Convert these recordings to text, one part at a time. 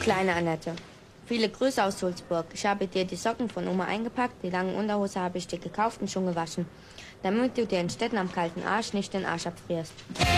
Kleine Annette, viele Grüße aus Sulzburg. Ich habe dir die Socken von Oma eingepackt, die lange Unterhose habe ich dir gekauft und schon gewaschen, damit du dir in Städten am kalten Arsch nicht den Arsch abfrierst.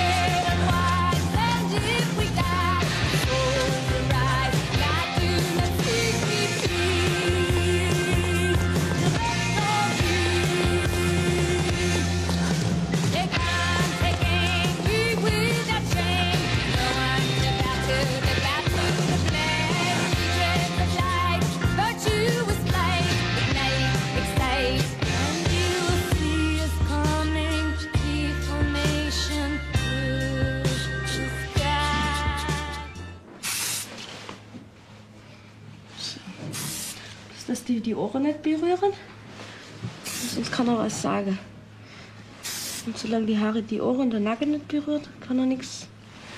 Dass die Ohren nicht berühren. Sonst kann er was sagen. Und solange die Haare die Ohren und der Nacken nicht berührt, kann er nichts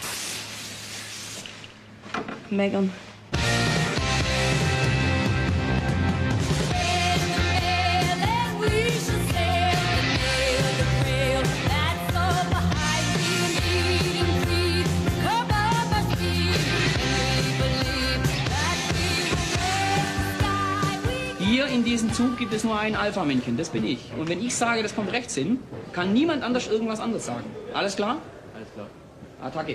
meckern. Hier in diesem Zug gibt es nur ein Alpha-Männchen, das bin ich. Und wenn ich sage, das kommt rechts hin, kann niemand anders irgendwas anderes sagen. Alles klar? Alles klar. Attacke.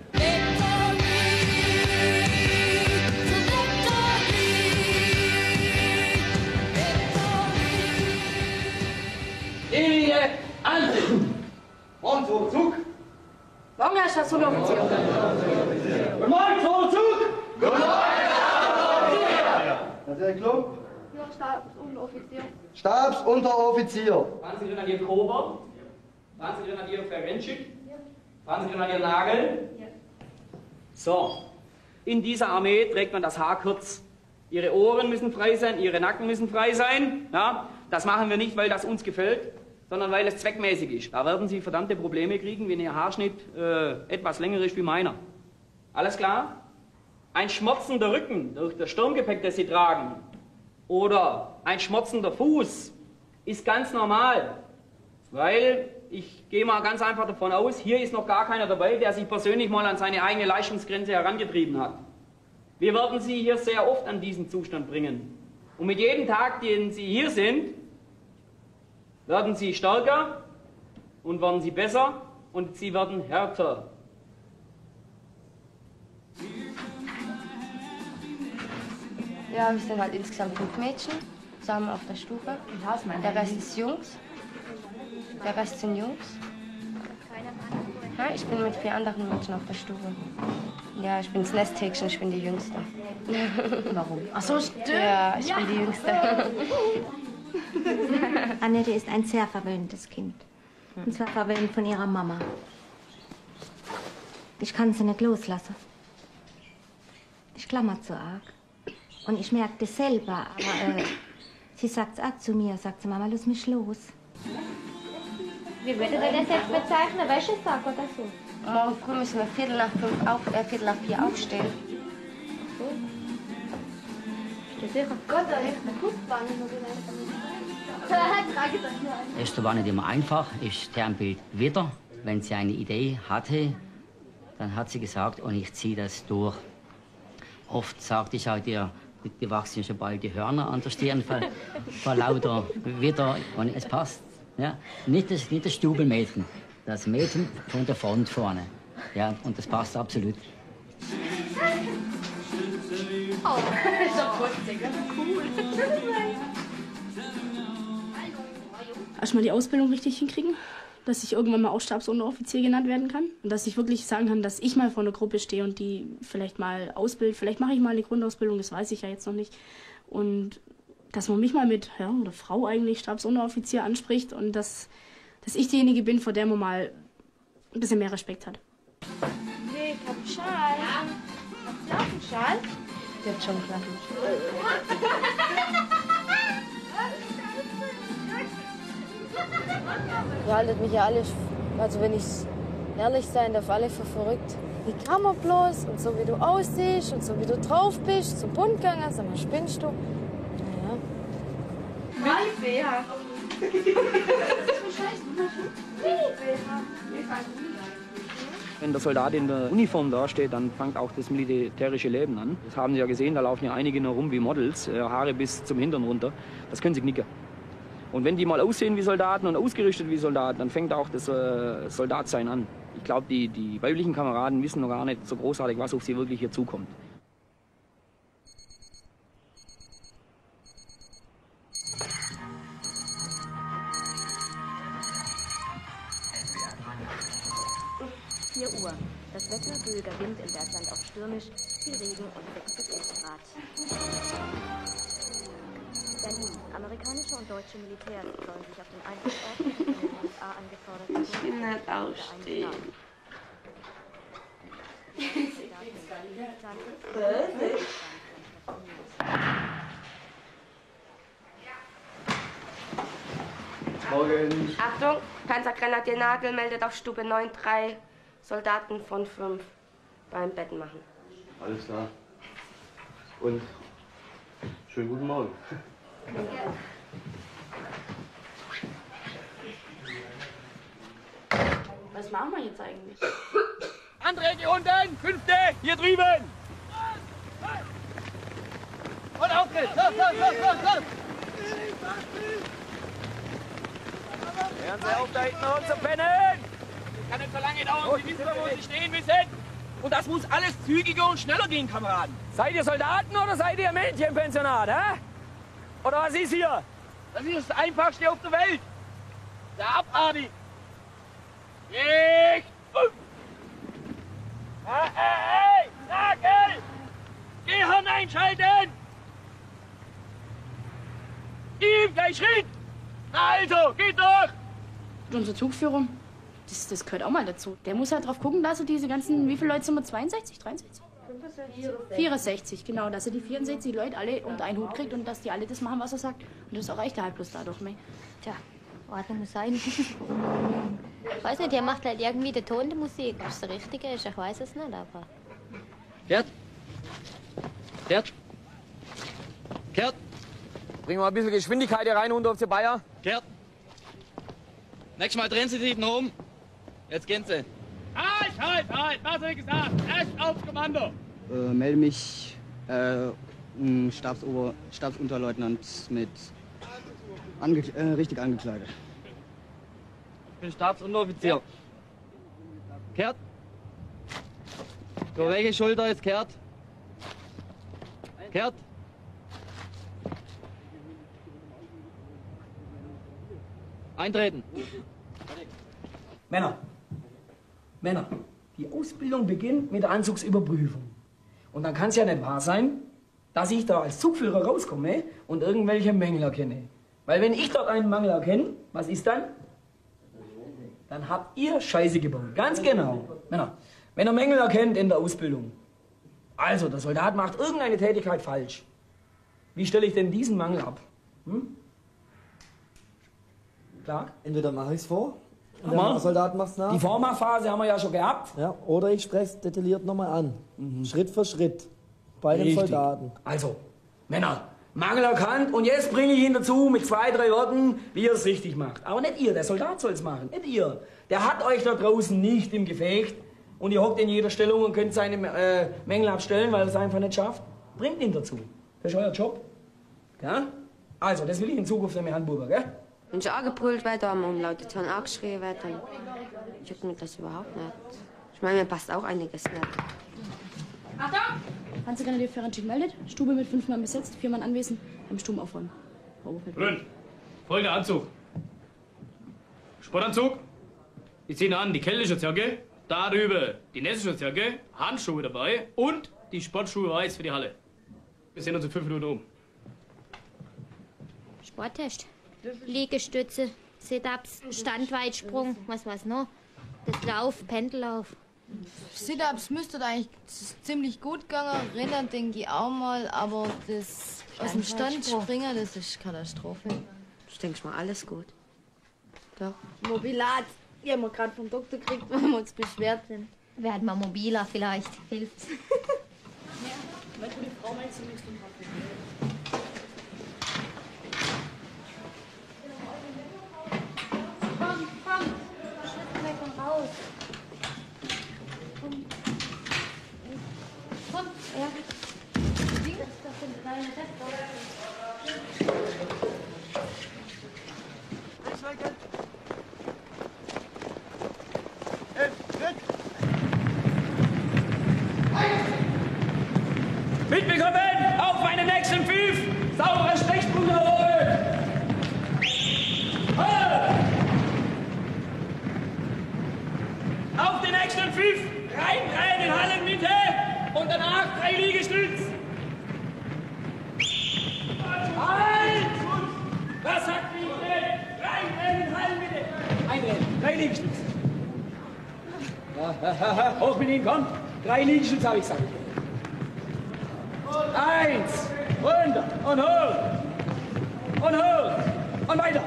Linie an! Morgen zum Zug! Morgen, Herr Staatsoffizier. Guten Morgen zum Zug! Guten Morgen, Herr Staatsoffizier! Klub? Ja, Stabsunteroffizier. Stabsunteroffizier. Franz-Grenadier Kober. Franz-Grenadier Ferencik. Ja. Franz-Grenadier Nagel. Ja. So, in dieser Armee trägt man das Haar kurz. Ihre Ohren müssen frei sein, ihre Nacken müssen frei sein. Ja? Das machen wir nicht, weil das uns gefällt, sondern weil es zweckmäßig ist. Da werden Sie verdammte Probleme kriegen, wenn Ihr Haarschnitt etwas länger ist wie meiner. Alles klar? Ein schmerzender Rücken durch das Sturmgepäck, das Sie tragen, oder ein schmerzender Fuß ist ganz normal, weil ich gehe mal ganz einfach davon aus, hier ist noch gar keiner dabei, der sich persönlich mal an seine eigene Leistungsgrenze herangetrieben hat. Wir werden Sie hier sehr oft an diesen Zustand bringen. Und mit jedem Tag, den Sie hier sind, werden Sie stärker und werden Sie besser und Sie werden härter. Ja, wir sind halt insgesamt 5 Mädchen, zusammen auf der Stufe. Der Rest ist Jungs. Der Rest sind Jungs. Ja, ich bin mit 4 anderen Mädchen auf der Stufe. Ja, ich bin das Nesthäkchen, ich bin die Jüngste. Warum? Ach so, stimmt. Ja, ich bin die Jüngste. Annette ist ein sehr verwöhntes Kind. Und zwar verwöhnt von ihrer Mama. Ich kann sie nicht loslassen. Ich klammer zu arg. Und ich merke das selber, aber sie sagt es auch zu mir, sagt sie, Mama, lass mich los. Wie würdet ihr das jetzt bezeichnen? Wäschesack oder so? Morgen früh müssen wir Viertel nach 4 aufstehen. Bist du sicher? Gott, da hilft mir Kusswanne noch wieder. Es war nicht immer einfach. Ich sternbild wieder. Wenn sie eine Idee hatte, dann hat sie gesagt, und ich ziehe das durch. Oft sagte ich auch dir, die wachsen schon bald die Hörner an der Stirn vor lauter Witter und es passt. Ja? Nicht das Stubelmädchen, das Mädchen von der Front vorne. Ja, und das passt absolut. Oh, das ist doch putzig, das ist cool. Erstmal die Ausbildung richtig hinkriegen, dass ich irgendwann mal auch Stabsunteroffizier genannt werden kann. Und dass ich wirklich sagen kann, dass ich mal vor einer Gruppe stehe und die vielleicht mal ausbildet. Vielleicht mache ich mal eine Grundausbildung, das weiß ich ja jetzt noch nicht. Und dass man mich mal mit Herr oder Frau eigentlich Stabsunteroffizier anspricht und dass ich diejenige bin, vor der man mal ein bisschen mehr Respekt hat. Nee, ich hab einen Schal. Habt ihr auch einen Schal? Wird schon klappen. Ihr haltet mich ja alle, also wenn ich ehrlich sein darf, alle für verrückt. Wie kann man bloß? Und so wie du aussiehst und so wie du drauf bist, zum Bund gegangen, sag mal, spinnst du? Naja. Mini-BH. Das ist so scheiße. Mini-BH. Wenn der Soldat in der Uniform dasteht, dann fängt auch das militärische Leben an. Das haben Sie ja gesehen, da laufen ja einige noch rum wie Models, Haare bis zum Hintern runter. Das können Sie knicken. Und wenn die mal aussehen wie Soldaten und ausgerüstet wie Soldaten, dann fängt auch das Soldatsein an. Ich glaube, die weiblichen Kameraden wissen noch gar nicht so großartig, was auf sie wirklich hier zukommt. Uhr. Das Wetter, ruhiger Wind, im Bergland auch stürmisch, viel Regen und 6 bis 11 Grad. Berlin. Amerikanische und deutsche Militärs sollen sich auf den Einsatzort von den USA angefordert. Ich will nicht aufstehen. Morgen. Achtung, Panzergrenadier Nagel meldet auf Stube 9-3 Soldaten von 5 beim Betten machen. Alles klar. Und schönen guten Morgen. Was machen wir jetzt eigentlich? André, hier unten! 5. Hier drüben! Und auf geht's! Los! Hören Sie auf, da hinten rum zu pennen! Das kann nicht so lange dauern, Sie wissen, wo Sie stehen müssen! Und das muss alles zügiger und schneller gehen, Kameraden! Seid ihr Soldaten oder seid ihr Mädchenpensionat, hä? Oder was ist hier? Das ist das Einfachste auf der Welt! Sehr abartig! Nicht! Hey! Nagel! Gehirn einschalten! Ihm gleich Schritt! Na also, geht doch! Und unser Zugführer, das gehört auch mal dazu. Der muss halt drauf gucken, dass er diese ganzen, wie viele Leute sind wir? 62, 63? 64, genau, dass er die 64 Leute alle unter einen Hut kriegt und dass die alle das machen, was er sagt. Und das erreicht er halt bloß dadurch. Ne? Tja, Ordnung muss sein. Ich weiß nicht, der macht halt irgendwie den Ton der Musik. Ob es der richtige ist, ich weiß es nicht, aber... Gerd! Gerd! Gerd! Bringen wir ein bisschen Geschwindigkeit hier rein, unter auf die Bayer. Gerd! Nächstes Mal drehen Sie sich hinten um. Jetzt gehen Sie. Halt! Was habe ich gesagt? Erst aufs Kommando! Melde mich, Stabsunterleutnant mit richtig angekleidet. Ich bin Stabsunteroffizier. Kehrt. Über welche Schulter ist kehrt? Kehrt. Eintreten. Männer, die Ausbildung beginnt mit der Anzugsüberprüfung. Und dann kann es ja nicht wahr sein, dass ich da als Zugführer rauskomme und irgendwelche Mängel erkenne. Weil wenn ich dort einen Mangel erkenne, was ist dann? Dann habt ihr Scheiße gebaut. Ganz genau. Männer, wenn ihr Mängel erkennt in der Ausbildung, also der Soldat macht irgendeine Tätigkeit falsch, wie stelle ich denn diesen Mangel ab? Klar? Entweder mache ich es vor, und der Soldat macht es nach. Die Vormachphase haben wir ja schon gehabt. Ja, oder ich spreche es detailliert nochmal an. Schritt für Schritt. Bei den Soldaten. Also, Männer, Mangel erkannt und jetzt bringe ich ihn dazu mit 2, 3 Worten, wie er es richtig macht. Aber nicht ihr, der Soldat soll es machen, nicht ihr. Der hat euch da draußen nicht im Gefecht und ihr hockt in jeder Stellung und könnt seine Mängel abstellen, weil er es einfach nicht schafft. Bringt ihn dazu. Das ist euer Job. Ja? Also, das will ich in Zukunft nicht mehr handbuben, gell? Wenn ich angebrüllt werde, am Umlautation angeschrien werde, dann juckt mir das überhaupt nicht. Ich meine, mir passt auch einiges nicht. Achtung! Panzergrenadier Ferencik meldet. Stube mit 5 Mann besetzt, 4 Mann anwesend. Im Sturm aufräumen. Grün. Folgender Anzug. Sportanzug. Die ziehen an die Kälteschutzjacke. Darüber die Nässeschutzjacke. Handschuhe dabei. Und die Sportschuhe weiß für die Halle. Wir sehen uns in 5 Minuten um. Sporttest. Liegestütze, Sit-ups, Standweitsprung, was noch? Das Lauf, Pendellauf. Sit-ups müsste eigentlich ziemlich gut gegangen. Rennen denke ich auch mal, aber das aus dem Stand springen, das ist Katastrophe. Ich denke mal, alles gut. Doch. Mobilat. Die haben wir gerade vom Doktor gekriegt, weil wir uns beschwert sind. Werden wir mobiler, vielleicht hilft's. Ja, weil du die Frau meinst, du nimmst den Kopf. Ja. Mitbekommen! Auf meine nächsten 5! Saubere Stechspunkte holen! Auf die nächsten 5! Reindrehen in Hallenmitte! Und danach 3 Liegestütz! Halt! Was sagt die Idee? Reindrehen in Hallenmitte! Eindrehen, 3 Liegestütz! Hoch mit Ihnen, komm! 3 Liegestütz habe ich gesagt. 1, runter und hoch und hoch und weiter.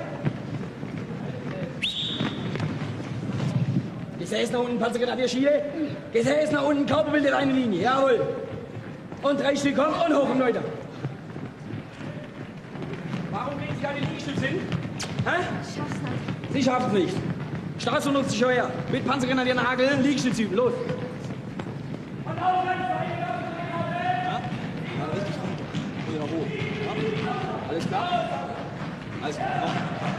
Gesäß nach unten, Panzergrenadier Schiele. Gesäß nach unten, Körper bildet eine Linie. Jawohl. Und 3 Stück, komm und hoch und weiter. Warum gehen Sie an den Liegestütz hin? Hä? Ich schaff's nicht. Sie schaffen es nicht. Staatsunterricht sich her. Mit Panzergrenadier Nagel, Liegestütz üben. Los. Und auf, Alles klar? Alles klar.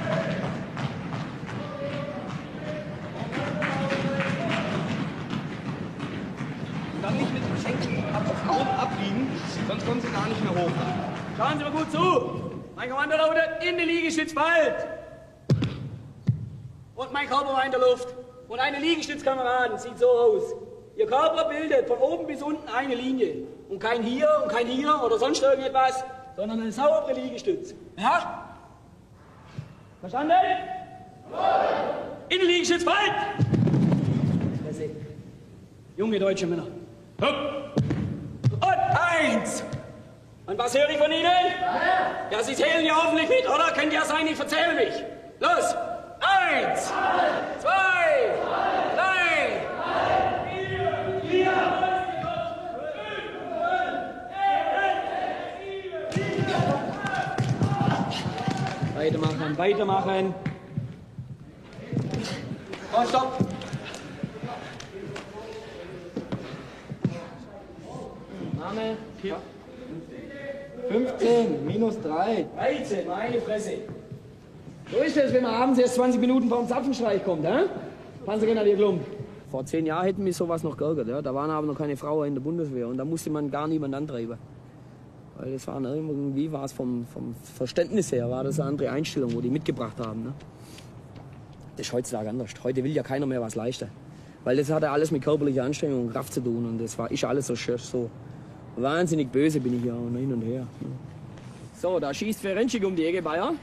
Und dann nicht mit dem Schenkel abbiegen, sonst kommen Sie gar nicht mehr hoch. Schauen Sie mal gut zu. Mein Kommando lautet in die Liegestütz bald. Und mein Körper war in der Luft. Und eine Liegestützkameraden sieht so aus. Ihr Körper bildet von oben bis unten eine Linie. Und kein hier oder sonst irgendetwas, sondern eine saubere Liegestütz. Ja? Verstanden? In die Liegestütz bald! Junge deutsche Männer. Und 1! Und was höre ich von Ihnen? Ja, Sie zählen ja hoffentlich mit, oder? Könnte ja sein, ich verzähle mich. Los! 1, 2, 3, 4. Weitermachen, weitermachen. Oh, stopp! Name? 15, minus 3. 13, meine Fresse. So ist es, wenn man abends erst 20 Minuten vor dem Zapfenstreich kommt, hä? Panzergrenadier Klump. Vor 10 Jahren hätten mich sowas noch geärgert, ja? Da waren aber noch keine Frauen in der Bundeswehr und da musste man gar niemand antreiben. Weil das waren irgendwie, war es vom Verständnis her, war das eine andere Einstellung, wo die mitgebracht haben. Ne? Das ist heutzutage anders. Heute will ja keiner mehr was leisten. Weil das hat ja alles mit körperlicher Anstrengung und Kraft zu tun und das ist alles so wahnsinnig böse bin ich ja und hin und her. Ne? So, da schießt Ferencik um die Ecke, Bayer.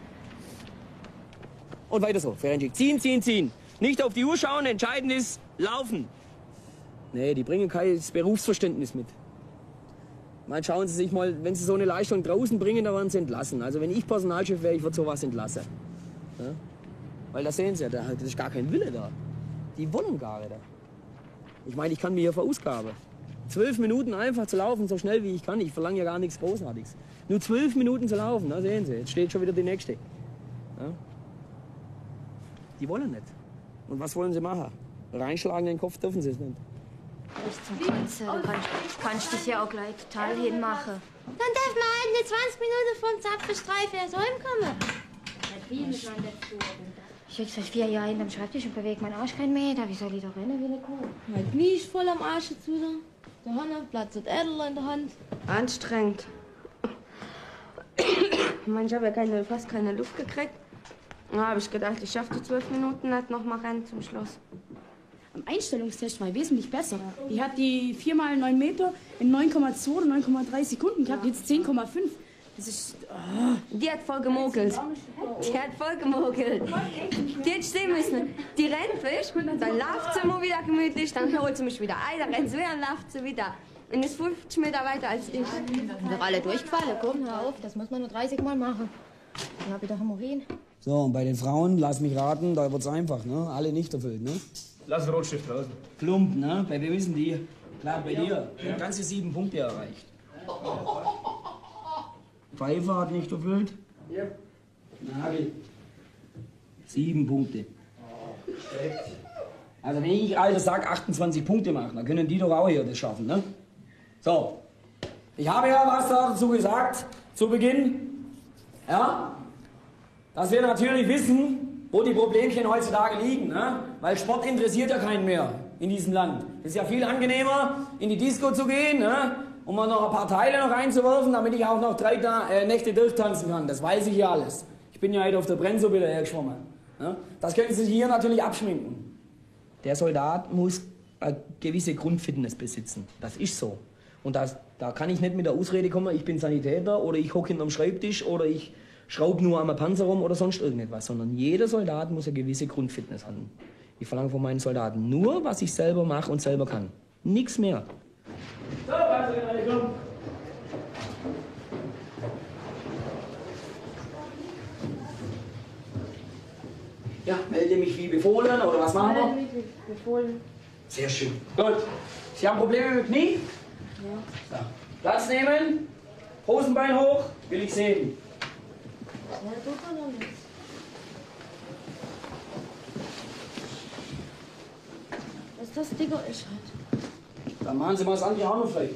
Und weiter so, Ferencik. Ziehen, ziehen, ziehen. Nicht auf die Uhr schauen, entscheidend ist laufen. Nee, die bringen kein Berufsverständnis mit. Mal schauen Sie sich mal, wenn Sie so eine Leistung draußen bringen, dann werden Sie entlassen. Also wenn ich Personalchef wäre, ich würde sowas entlassen. Ja? Weil da sehen Sie, da ist gar kein Wille da. Die wollen gar nicht. Ich meine, ich kann mir hier verausgaben. 12 Minuten einfach zu laufen, so schnell wie ich kann. Ich verlange ja gar nichts Großartiges. Nur 12 Minuten zu laufen, da sehen Sie, jetzt steht schon wieder die nächste. Ja? Die wollen nicht. Und was wollen Sie machen? Reinschlagen in den Kopf dürfen Sie es nicht. Nicht zum Kotzen. Du kannst dich ja auch gleich total hinmachen. Dann darf man halt eine 20 Minuten vom Zapfenstreif erst heimkommen. Ich lieg seit 4 Jahren hinterm Schreibtisch und bewege meinen Arsch keinen Meter. Wie soll ich da rennen wie eine Kuh? Mein Knie ist voll am Arsch zu. Der Hanna platzt Ädel in der Hand. Anstrengend. Ich habe ja fast keine Luft gekriegt. Da habe ich gedacht, ich schaffe die 12 Minuten nicht noch mal rennen zum Schluss. Am Einstellungstest war ich wesentlich besser. Die hat die 4 mal 9 Meter in 9,2 oder 9,3 Sekunden gehabt, jetzt 10,5. Das ist... Oh. Die hat voll gemogelt. Die hat voll gemogelt. Die hätte stehen müssen. Die rennt frisch, dann läuft sie mal wieder gemütlich, dann holt sie mich wieder ein, dann rennt sie wieder, dann läuft sie wieder. Und ist 50 Meter weiter als ich. Wir alle durchgefallen. Komm, hör auf, das muss man nur 30 Mal machen. Ich habe wieder Hämorrhoiden. So, und bei den Frauen, lass mich raten, da wird's einfach, ne? Alle nicht erfüllt, ne? Lass den Rotstift draußen. Klump, ne? Bei wem wissen die? Klar, bei dir. Ja. Ganze 7 Punkte erreicht. Pfeiffer hat nicht erfüllt. Ja. Nagel. 7 Punkte. Also wenn ich, Alter, sag 28 Punkte machen, dann können die doch auch hier das schaffen, ne? So, Ich habe ja was dazu gesagt, zu Beginn, ja, dass wir natürlich wissen, wo die Problemchen heutzutage liegen, ne? Weil Sport interessiert ja keinen mehr in diesem Land. Es ist ja viel angenehmer, in die Disco zu gehen, ne? Um mal noch ein paar Teile noch reinzuwerfen, damit ich auch noch 3 Nächte durchtanzen kann. Das weiß ich ja alles. Ich bin ja heute auf der Brennsuppe dahergeschwommen. Ne? Das können Sie hier natürlich abschminken. Der Soldat muss eine gewisse Grundfitness besitzen. Das ist so. Und da kann ich nicht mit der Ausrede kommen, ich bin Sanitäter oder ich hocke hinterm Schreibtisch oder ich schraube nur am Panzer rum oder sonst irgendetwas. Sondern jeder Soldat muss eine gewisse Grundfitness haben. Ich verlange von meinen Soldaten nur, was ich selber mache und selber kann. Nichts mehr. So, komm. Ja, melde mich wie befohlen oder was machen wir? Befohlen. Sehr schön. Gut. Sie haben Probleme mit dem Knie? Ja. So. Platz nehmen. Hosenbein hoch. Will ich sehen. Ja, tut man noch nichts. Was das dicker ist halt. Dann machen Sie mal das andere auch noch vielleicht.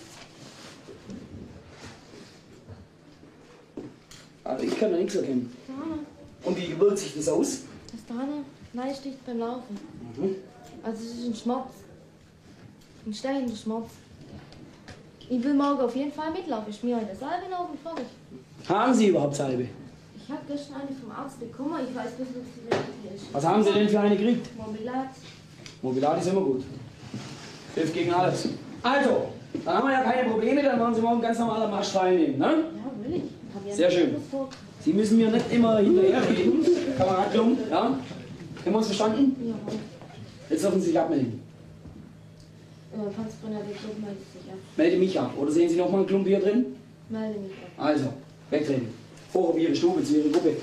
Also ich kann da nichts erkennen. Und wie wirkt sich das aus? Das da Neisticht beim Laufen. Mhm. Also es ist ein Schmerz. Ein stechender Schmerz. Ich will morgen auf jeden Fall mitlaufen. Ich mir heute Salbe auf und fertig. Haben Sie überhaupt Salbe? Ich habe gestern eine vom Arzt bekommen. Ich weiß nicht, ob sie richtig ist. Was haben Sie denn für eine gekriegt? Mobilat. Mobilat ist immer gut. Hilft gegen alles. Also, dann haben wir ja keine Probleme, dann machen Sie morgen ganz normal am Marsch teilnehmen, ne? Ja, will ich. Hab ja Sehr schön. Sie müssen mir nicht immer hinterherreden, Kamerad Klum, ja? Haben wir uns verstanden? Ja. Jetzt dürfen Sie sich abmelden. Panzerbrunner, der Club meldet sich ab. Melde mich ab. Oder sehen Sie noch mal einen Klump hier drin? Melde mich ab. Also, wegtreten. Hoch auf Ihre Stube, zu Ihrer Gruppe.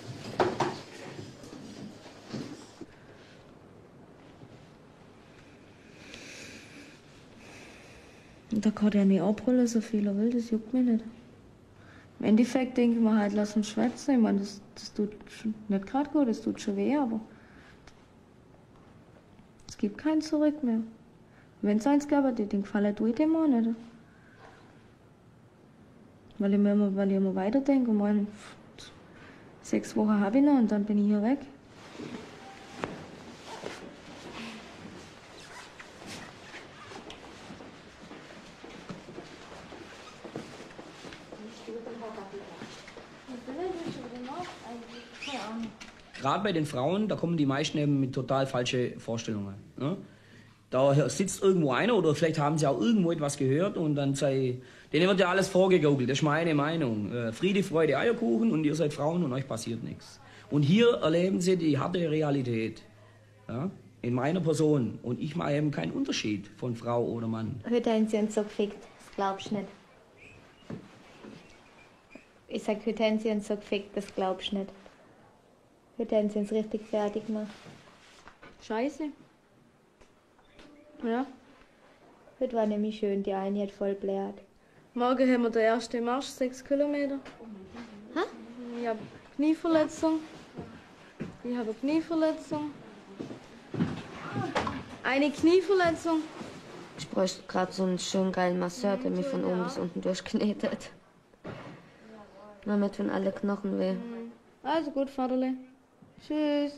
Da kann der nicht abholen, so viel er will, das juckt mich nicht. Im Endeffekt denke ich mir halt, lass uns schwätzen. Ich meine, das tut schon nicht gerade gut, das tut schon weh, aber es gibt kein Zurück mehr. Wenn es eins gäbe, den Gefallen tue ich dem auch nicht. Weil ich immer weiterdenke, und meine, 6 Wochen habe ich noch und dann bin ich hier weg. Gerade bei den Frauen, da kommen die meisten eben mit total falschen Vorstellungen. Ne? Da sitzt irgendwo einer oder vielleicht haben sie auch irgendwo etwas gehört und dann denen wird ja alles vorgegaukelt. Das ist meine Meinung. Friede, Freude, Eierkuchen und ihr seid Frauen und euch passiert nichts. Und hier erleben sie die harte Realität. Ja? In meiner Person. Und ich mache eben keinen Unterschied von Frau oder Mann. Heute haben sie uns so gefickt, das glaubst du nicht. Ich sag, heute haben sie uns so gefickt, das glaubst du nicht. Heute haben sie uns richtig fertig gemacht. Scheiße. Ja. Heute war nämlich schön, die eine hat voll blärt. Morgen haben wir den ersten Marsch, 6 Kilometer. Hä? Ich habe Knieverletzung. Eine Knieverletzung. Ich bräuchte gerade so einen schönen geilen Masseur, der mich von oben bis unten durchknetet. Damit tun alle Knochen weh. Also gut, Vaterle. Tschüss.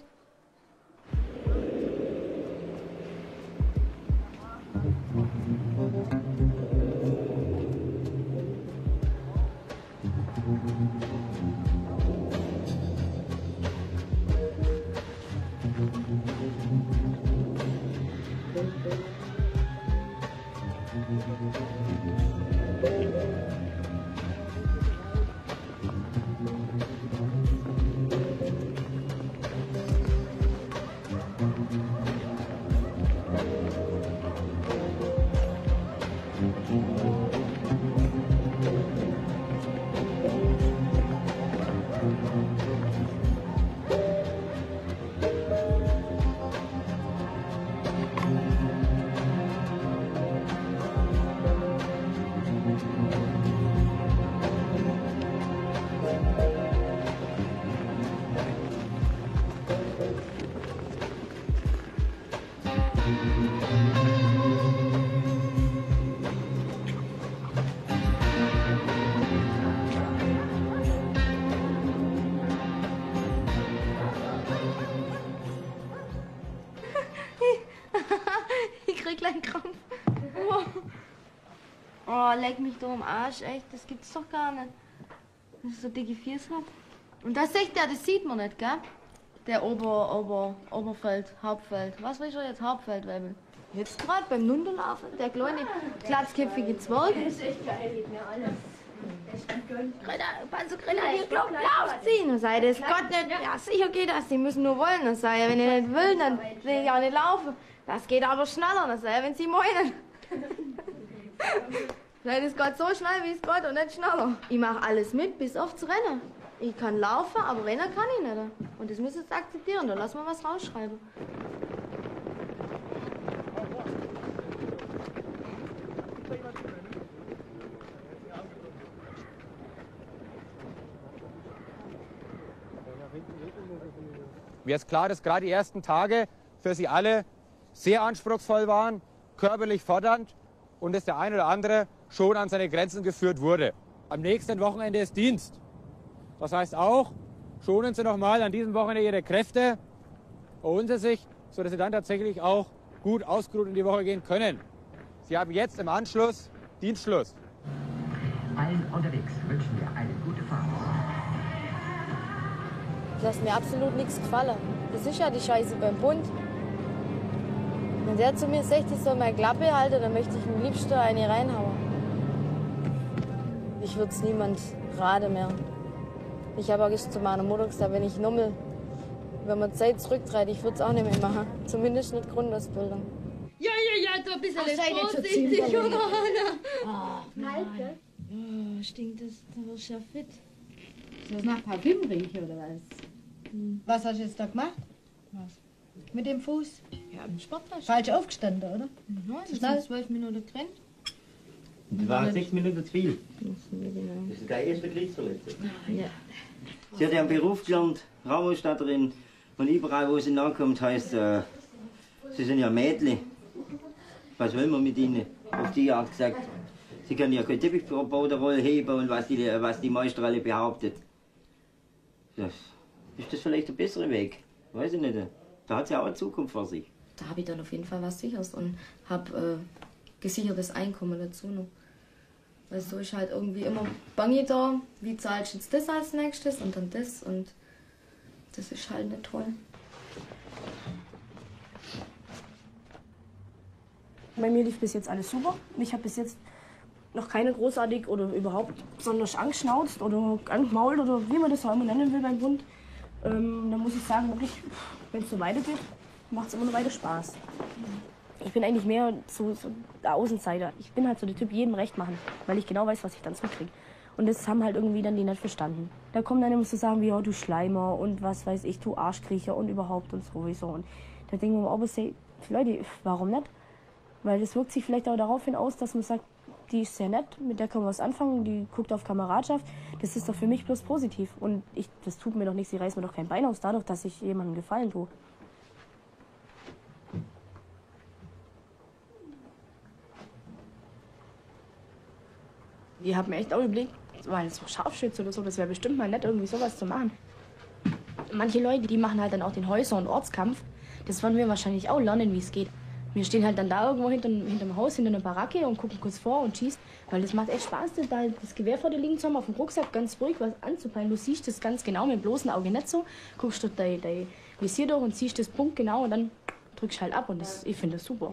krieg gleich Krampf. Oh, leck mich doch am Arsch, echt, das gibt's doch gar nicht. Dass ich so dicke Fies hab. Und das sagt der, das sieht man nicht, gell? Der Oberfeld, Hauptfeld. Was will ich jetzt? Hauptfeldwebel. Jetzt gerade beim Nunderlaufen, der kleine glatzköpfige Zwerg. Das ist echt geil, geht mir alles. Lauf ziehen. Dann sei das Gott nicht. Ja, sicher geht das. Die müssen nur wollen. Dann sei ja, wenn ich nicht will, dann will ich auch nicht laufen. Das geht aber schneller. Dann sei ja, wenn sie meinen. Vielleicht ist Gott so schnell wie es Gott und nicht schneller. Ich mache alles mit, bis aufs Rennen. Ich kann laufen, aber rennen kann ich nicht. Und das müssen Sie jetzt akzeptieren. Da lassen wir was rausschreiben. Mir ist klar, dass gerade die ersten Tage für Sie alle sehr anspruchsvoll waren, körperlich fordernd und dass der ein oder andere schon an seine Grenzen geführt wurde. Am nächsten Wochenende ist Dienst. Das heißt auch, schonen Sie noch mal an diesem Wochenende Ihre Kräfte, erholen Sie sich, sodass Sie dann tatsächlich auch gut ausgeruht in die Woche gehen können. Sie haben jetzt im Anschluss Dienstschluss. Allen unterwegs wünschen wir eine gute Fahrt. Lass mir absolut nichts gefallen. Das ist ja die Scheiße beim Bund. Wenn der zu mir sagt, ich soll meine Klappe halten, dann möchte ich am liebsten eine reinhauen. Ich würde es niemand raten mehr. Ich habe auch gestern zu meiner Mutter gesagt, wenn ich nochmal, wenn man Zeit zurücktreibt, ich würde es auch nicht mehr machen. Zumindest nicht Grundausbildung. Ja, da ein bisschen vorsichtig, oder, Hanna? Ach, nein. Oh, stinkt das, da wirst du ja fit. Ist das nach Parfüm riechen, oder was? Was hast du jetzt da gemacht? Was? Mit dem Fuß? Ja, im Sporttasche. Falsch aufgestanden, oder? Ja, das sind 12 Minuten getrennt. Das waren 6 Minuten zu viel. Das ist gleich erste Kriegsverletzung. Ja. Sie hat ja einen Beruf gelernt, Raumausstatterin. Und überall, wo sie nachkommt, heißt, sie sind ja Mädchen. Was will man mit ihnen? Auf die Art gesagt. Sie können ja kein Teppichbodenrolle heben und was die Meister alle behauptet. Ist das vielleicht der bessere Weg? Weiß ich nicht. Da hat sie auch eine Zukunft vor sich. Da habe ich dann auf jeden Fall was Sicheres und habe gesichertes Einkommen dazu noch. Weil so ist halt irgendwie immer bange da, wie zahlst du jetzt das als nächstes und dann das und das ist halt nicht toll. Bei mir lief bis jetzt alles super. Ich habe bis jetzt noch keine großartig oder überhaupt besonders angeschnauzt oder angemault oder wie man das auch immer nennen will beim Bund. Da muss ich sagen, wirklich, wenn es so weitergeht, macht es immer noch weiter Spaß. Ich bin eigentlich mehr so der Außenseiter. Ich bin halt so der Typ, jedem recht machen, weil ich genau weiß, was ich dann zurückkriege. Und das haben halt irgendwie dann die nicht verstanden. Da kommen dann immer so Sachen wie, oh, du Schleimer und was weiß ich, du Arschkriecher und überhaupt und sowieso. Und da denken wir auch, Leute, warum nicht? Weil das wirkt sich vielleicht auch darauf hin aus, dass man sagt, die ist sehr nett, mit der können wir was anfangen, die guckt auf Kameradschaft. Das ist doch für mich bloß positiv. Und das tut mir doch nichts, sie reißt mir doch kein Bein aus, dadurch, dass ich jemandem Gefallen tue. Die haben mir echt auch überlegt, weil so Scharfschütze oder so, das wäre bestimmt mal nett, irgendwie sowas zu machen. Manche Leute, die machen halt dann auch den Häuser- und Ortskampf. Das wollen wir wahrscheinlich auch lernen, wie es geht. Wir stehen halt dann da irgendwo hinterm Haus, hinter einer Baracke und gucken kurz vor und schießen. Weil das macht echt Spaß, da das Gewehr vor dir liegen zu haben, auf dem Rucksack ganz ruhig was anzupeilen. Du siehst das ganz genau mit dem bloßen Auge nicht so. Guckst du dein Visier durch und siehst das Punkt genau und dann drückst du halt ab. Und ich finde das super.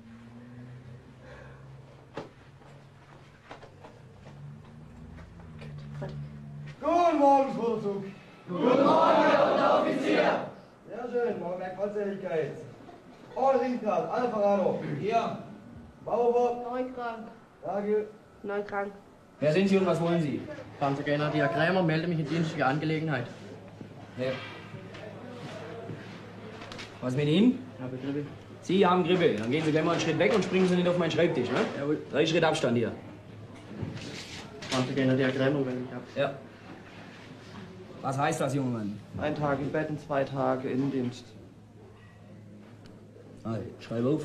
Guten Morgen, Vorzug. Guten Morgen, Herr Unteroffizier. Sehr schön, morgen mehr Vollzähligkeit. All Ringgrad, Alfarado. Hier. Bauer. Neukrank. Nagel. Neukrank. Wer sind Sie und was wollen Sie? Panzergrenadier Krämer, melde mich in dienstliche Angelegenheit. Ja. Was mit Ihnen? Ich habe Grippe. Sie haben Grippe. Dann gehen Sie gleich mal einen Schritt weg und springen Sie nicht auf meinen Schreibtisch, ne? Jawohl. 3 Schritt Abstand hier. Panzergrenadier Krämer, wenn ich hab. Ja. Was heißt das, junger Mann? 1 Tag im Bett und 2 Tage Innendienst. Schreib auf.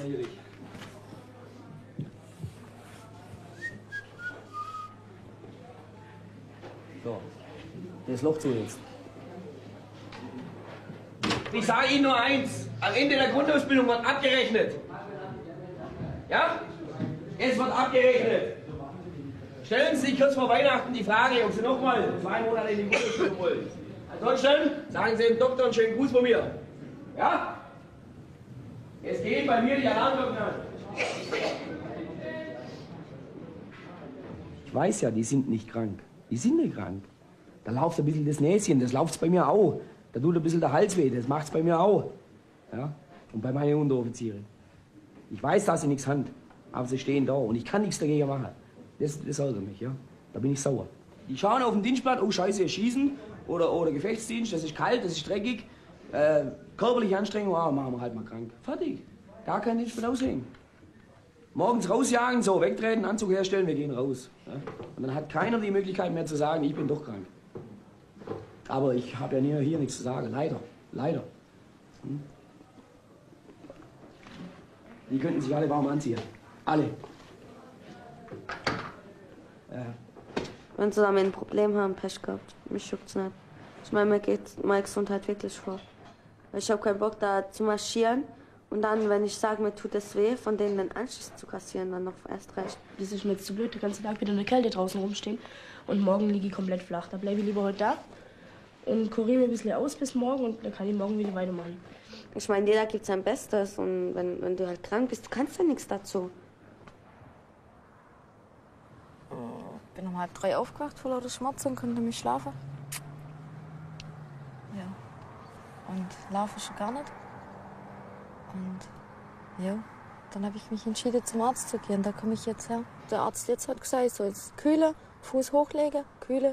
So, das Loch zu jetzt. Ich sage Ihnen nur eins: Am Ende der Grundausbildung wird abgerechnet. Ja? Es wird abgerechnet. Stellen Sie sich kurz vor Weihnachten die Frage, ob Sie nochmal 2 Monate in die Grundschule wollen. Ansonsten sagen Sie dem Doktor einen schönen Gruß von mir. Ja? Es geht bei mir die Alarmglocken an. Ich weiß ja, die sind nicht krank. Die sind nicht krank. Da läuft ein bisschen das Näschen, das läuft bei mir auch. Da tut ein bisschen der Hals weh, das macht's bei mir auch. Ja? Und bei meinen Unteroffizieren. Ich weiß, dass sie nichts haben, aber sie stehen da und ich kann nichts dagegen machen. Das ärgert mich, ja. Da bin ich sauer. Die schauen auf dem Dienstblatt, oh Scheiße, Schießen oder Gefechtsdienst, das ist kalt, das ist dreckig. Körperliche Anstrengung, machen wir halt mal krank. Fertig. Gar kein Dienst von aushängen. Morgens rausjagen, so, wegtreten, Anzug herstellen, wir gehen raus. Ja? Und dann hat keiner die Möglichkeit mehr zu sagen, ich bin doch krank. Aber ich habe ja hier nichts zu sagen, leider. Leider. Hm? Die könnten sich alle warm anziehen. Alle. Ja. Wenn sie damit ein Problem haben, Pech gehabt. Mich juckt's nicht. Ich meine, mir geht meine Gesundheit wirklich vor. Ich habe keinen Bock, da zu marschieren. Und dann, wenn ich sage, mir tut es weh, von denen den Anschluss zu kassieren, dann noch erst recht. Das ist mir jetzt zu blöd, den ganzen Tag wieder in der Kälte draußen rumstehen. Und morgen liege ich komplett flach. Da bleibe ich lieber heute da und kuriere mir ein bisschen aus bis morgen und dann kann ich morgen wieder weitermachen. Ich meine, jeder gibt sein Bestes. Und wenn du halt krank bist, du kannst ja nichts dazu. Ich bin um 2:30 aufgewacht vor lauter Schmerzen und konnte nicht schlafen. Ja. Und laufe schon gar nicht. Und ja, dann habe ich mich entschieden, zum Arzt zu gehen. Da komme ich jetzt her. Der Arzt jetzt hat gesagt, ich soll jetzt kühlen, Fuß hochlegen, kühlen.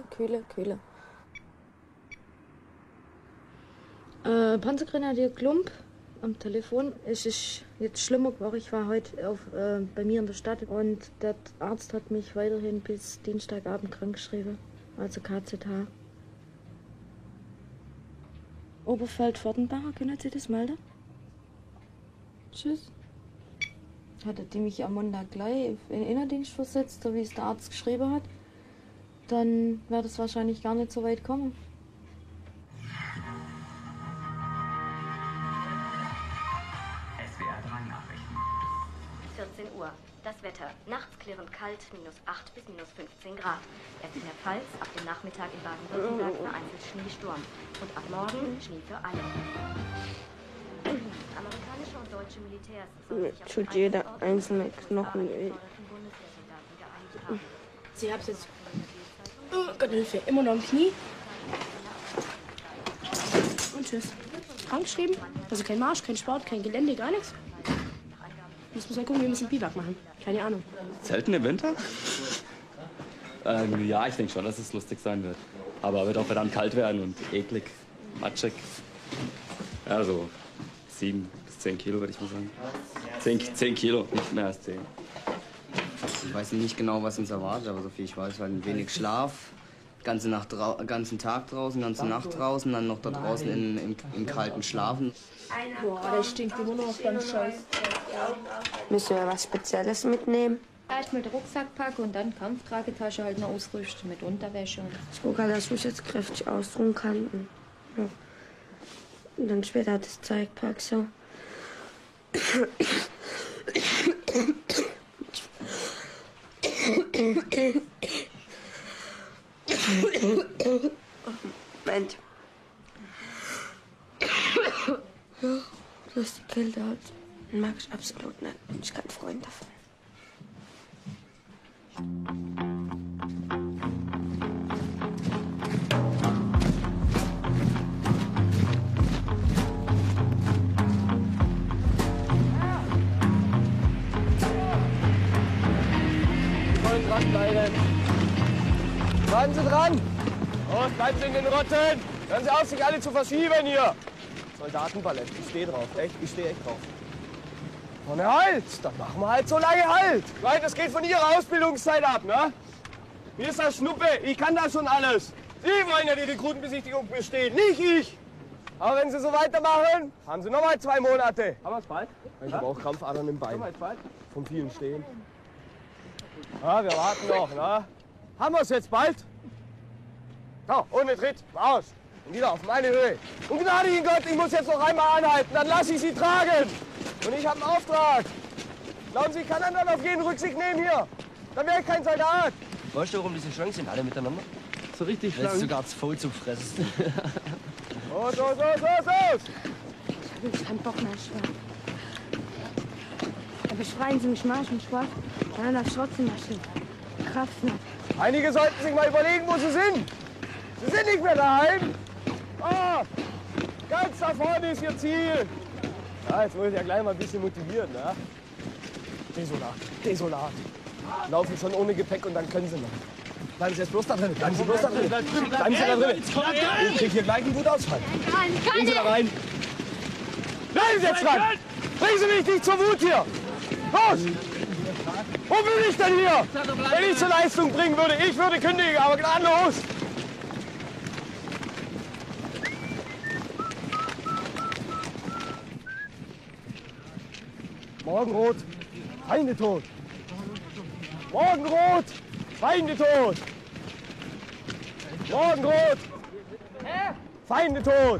Panzergrenadier Klump am Telefon. Es ist jetzt schlimmer geworden. Ich war heute bei mir in der Stadt und der Arzt hat mich weiterhin bis Dienstagabend krankgeschrieben. Also KZH. Oberfeld-Fortenbacher, können Sie das melden? Tschüss. Hatte die mich am Montag gleich in den Innendienst versetzt, so wie es der Arzt geschrieben hat, dann wird es wahrscheinlich gar nicht so weit kommen. SWR 3 Nachrichten. 14 Uhr. Das Wetter. Nachts klirrend kalt, -8 bis -15 Grad. Erst in der Pfalz, ab dem Nachmittag in Baden-Württemberg vereinzelt Schneesturm. Und ab morgen Schnee für alle. Amerikanische und deutsche Militärs sollen sich auf Tut jeder einzelne Knochen weh. Sie hab's jetzt. Oh Gott, Hilfe. Immer noch im Knie. Und tschüss. Krankgeschrieben. Also kein Marsch, kein Sport, kein Gelände, gar nichts. Jetzt müssen wir gucken, wie wir müssen Biwak machen. Keine Ahnung. Zelten im Winter? Ja, ich denke schon, dass es lustig sein wird. Aber wird auch verdammt kalt werden und eklig, matschig. Ja, so 7 bis 10 Kilo, würde ich mal sagen. 10 Kilo, nicht mehr als 10. Ich weiß nicht genau, was uns erwartet, aber so viel ich weiß, halt wenig Schlaf. Ganzen Tag draußen, ganze Nacht draußen, dann noch da draußen im kalten Schlafen. Boah, der stinkt immer noch ganz scheiße. Müssen wir was Spezielles mitnehmen? Erstmal den Rucksack packen und dann Kampftragetasche halt noch ausrüsten mit Unterwäsche. Ich gucke, dass ich mich jetzt kräftig ausruhen kann. Ja. Und dann später das Zeug pack so. Moment. Ja, dass die Kälte hat, mag ich absolut nicht. Bin ich kein Freund davon. Wir wollen dranbleiben. Bleiben Sie dran! Los, bleiben Sie in den Rotten! Hören Sie auf, sich alle zu verschieben hier! Soldatenballett, ich stehe drauf, echt, ich stehe echt drauf. Vorne halt! Dann machen wir halt so lange halt! Weil das geht von Ihrer Ausbildungszeit ab, ne? Mir ist das Schnuppe, ich kann das schon alles. Sie wollen ja die Rekrutenbesichtigung bestehen, nicht ich! Aber wenn Sie so weitermachen, haben Sie noch mal 2 Monate. Haben wir es bald? Ich habe auch Krampfadern im Bein. Haben wir es bald? Vom vielen Stehen. Ja, wir warten noch, ne? Haben wir es jetzt bald? So, ohne Tritt, Marsch. Und wieder auf meine Höhe. Und gnadigen Gott, ich muss jetzt noch einmal anhalten, dann lasse ich Sie tragen. Und ich habe einen Auftrag. Glauben Sie, ich kann anderen auf jeden Rücksicht nehmen hier? Dann wäre ich kein Soldat. Weißt du, warum diese Schlangen sind alle miteinander? So richtig Weil schlank. sie sogar voll zu fressen. Los! Ich hab keinen Bock mehr, Schwach. Aber schreien Sie mich mal, ich bin schwach. Dann darf ich trotzdem mal stehen. Kraft nicht. Einige sollten sich mal überlegen, wo sie sind. Sie sind nicht mehr daheim. Ah, ganz da vorne ist ihr Ziel. Ja, jetzt muss ich ja gleich mal ein bisschen motivieren. Ne? Desolat. Laufen schon ohne Gepäck und dann können sie noch. Bleiben Sie jetzt bloß da drin. Bleiben Sie bloß da drin. Bleiben Sie da drin. Ich krieg hier gleich einen Wutausfall. Gehen Sie da rein. Bleiben Sie jetzt dran. Bringen Sie mich nicht zur Wut hier. Los! Wo bin ich denn hier? Wenn ich zur Leistung bringen würde, ich würde kündigen, aber gnadenlos. Morgenrot, Feinde tot. Morgenrot, Feinde tot. Morgenrot, Feinde tot.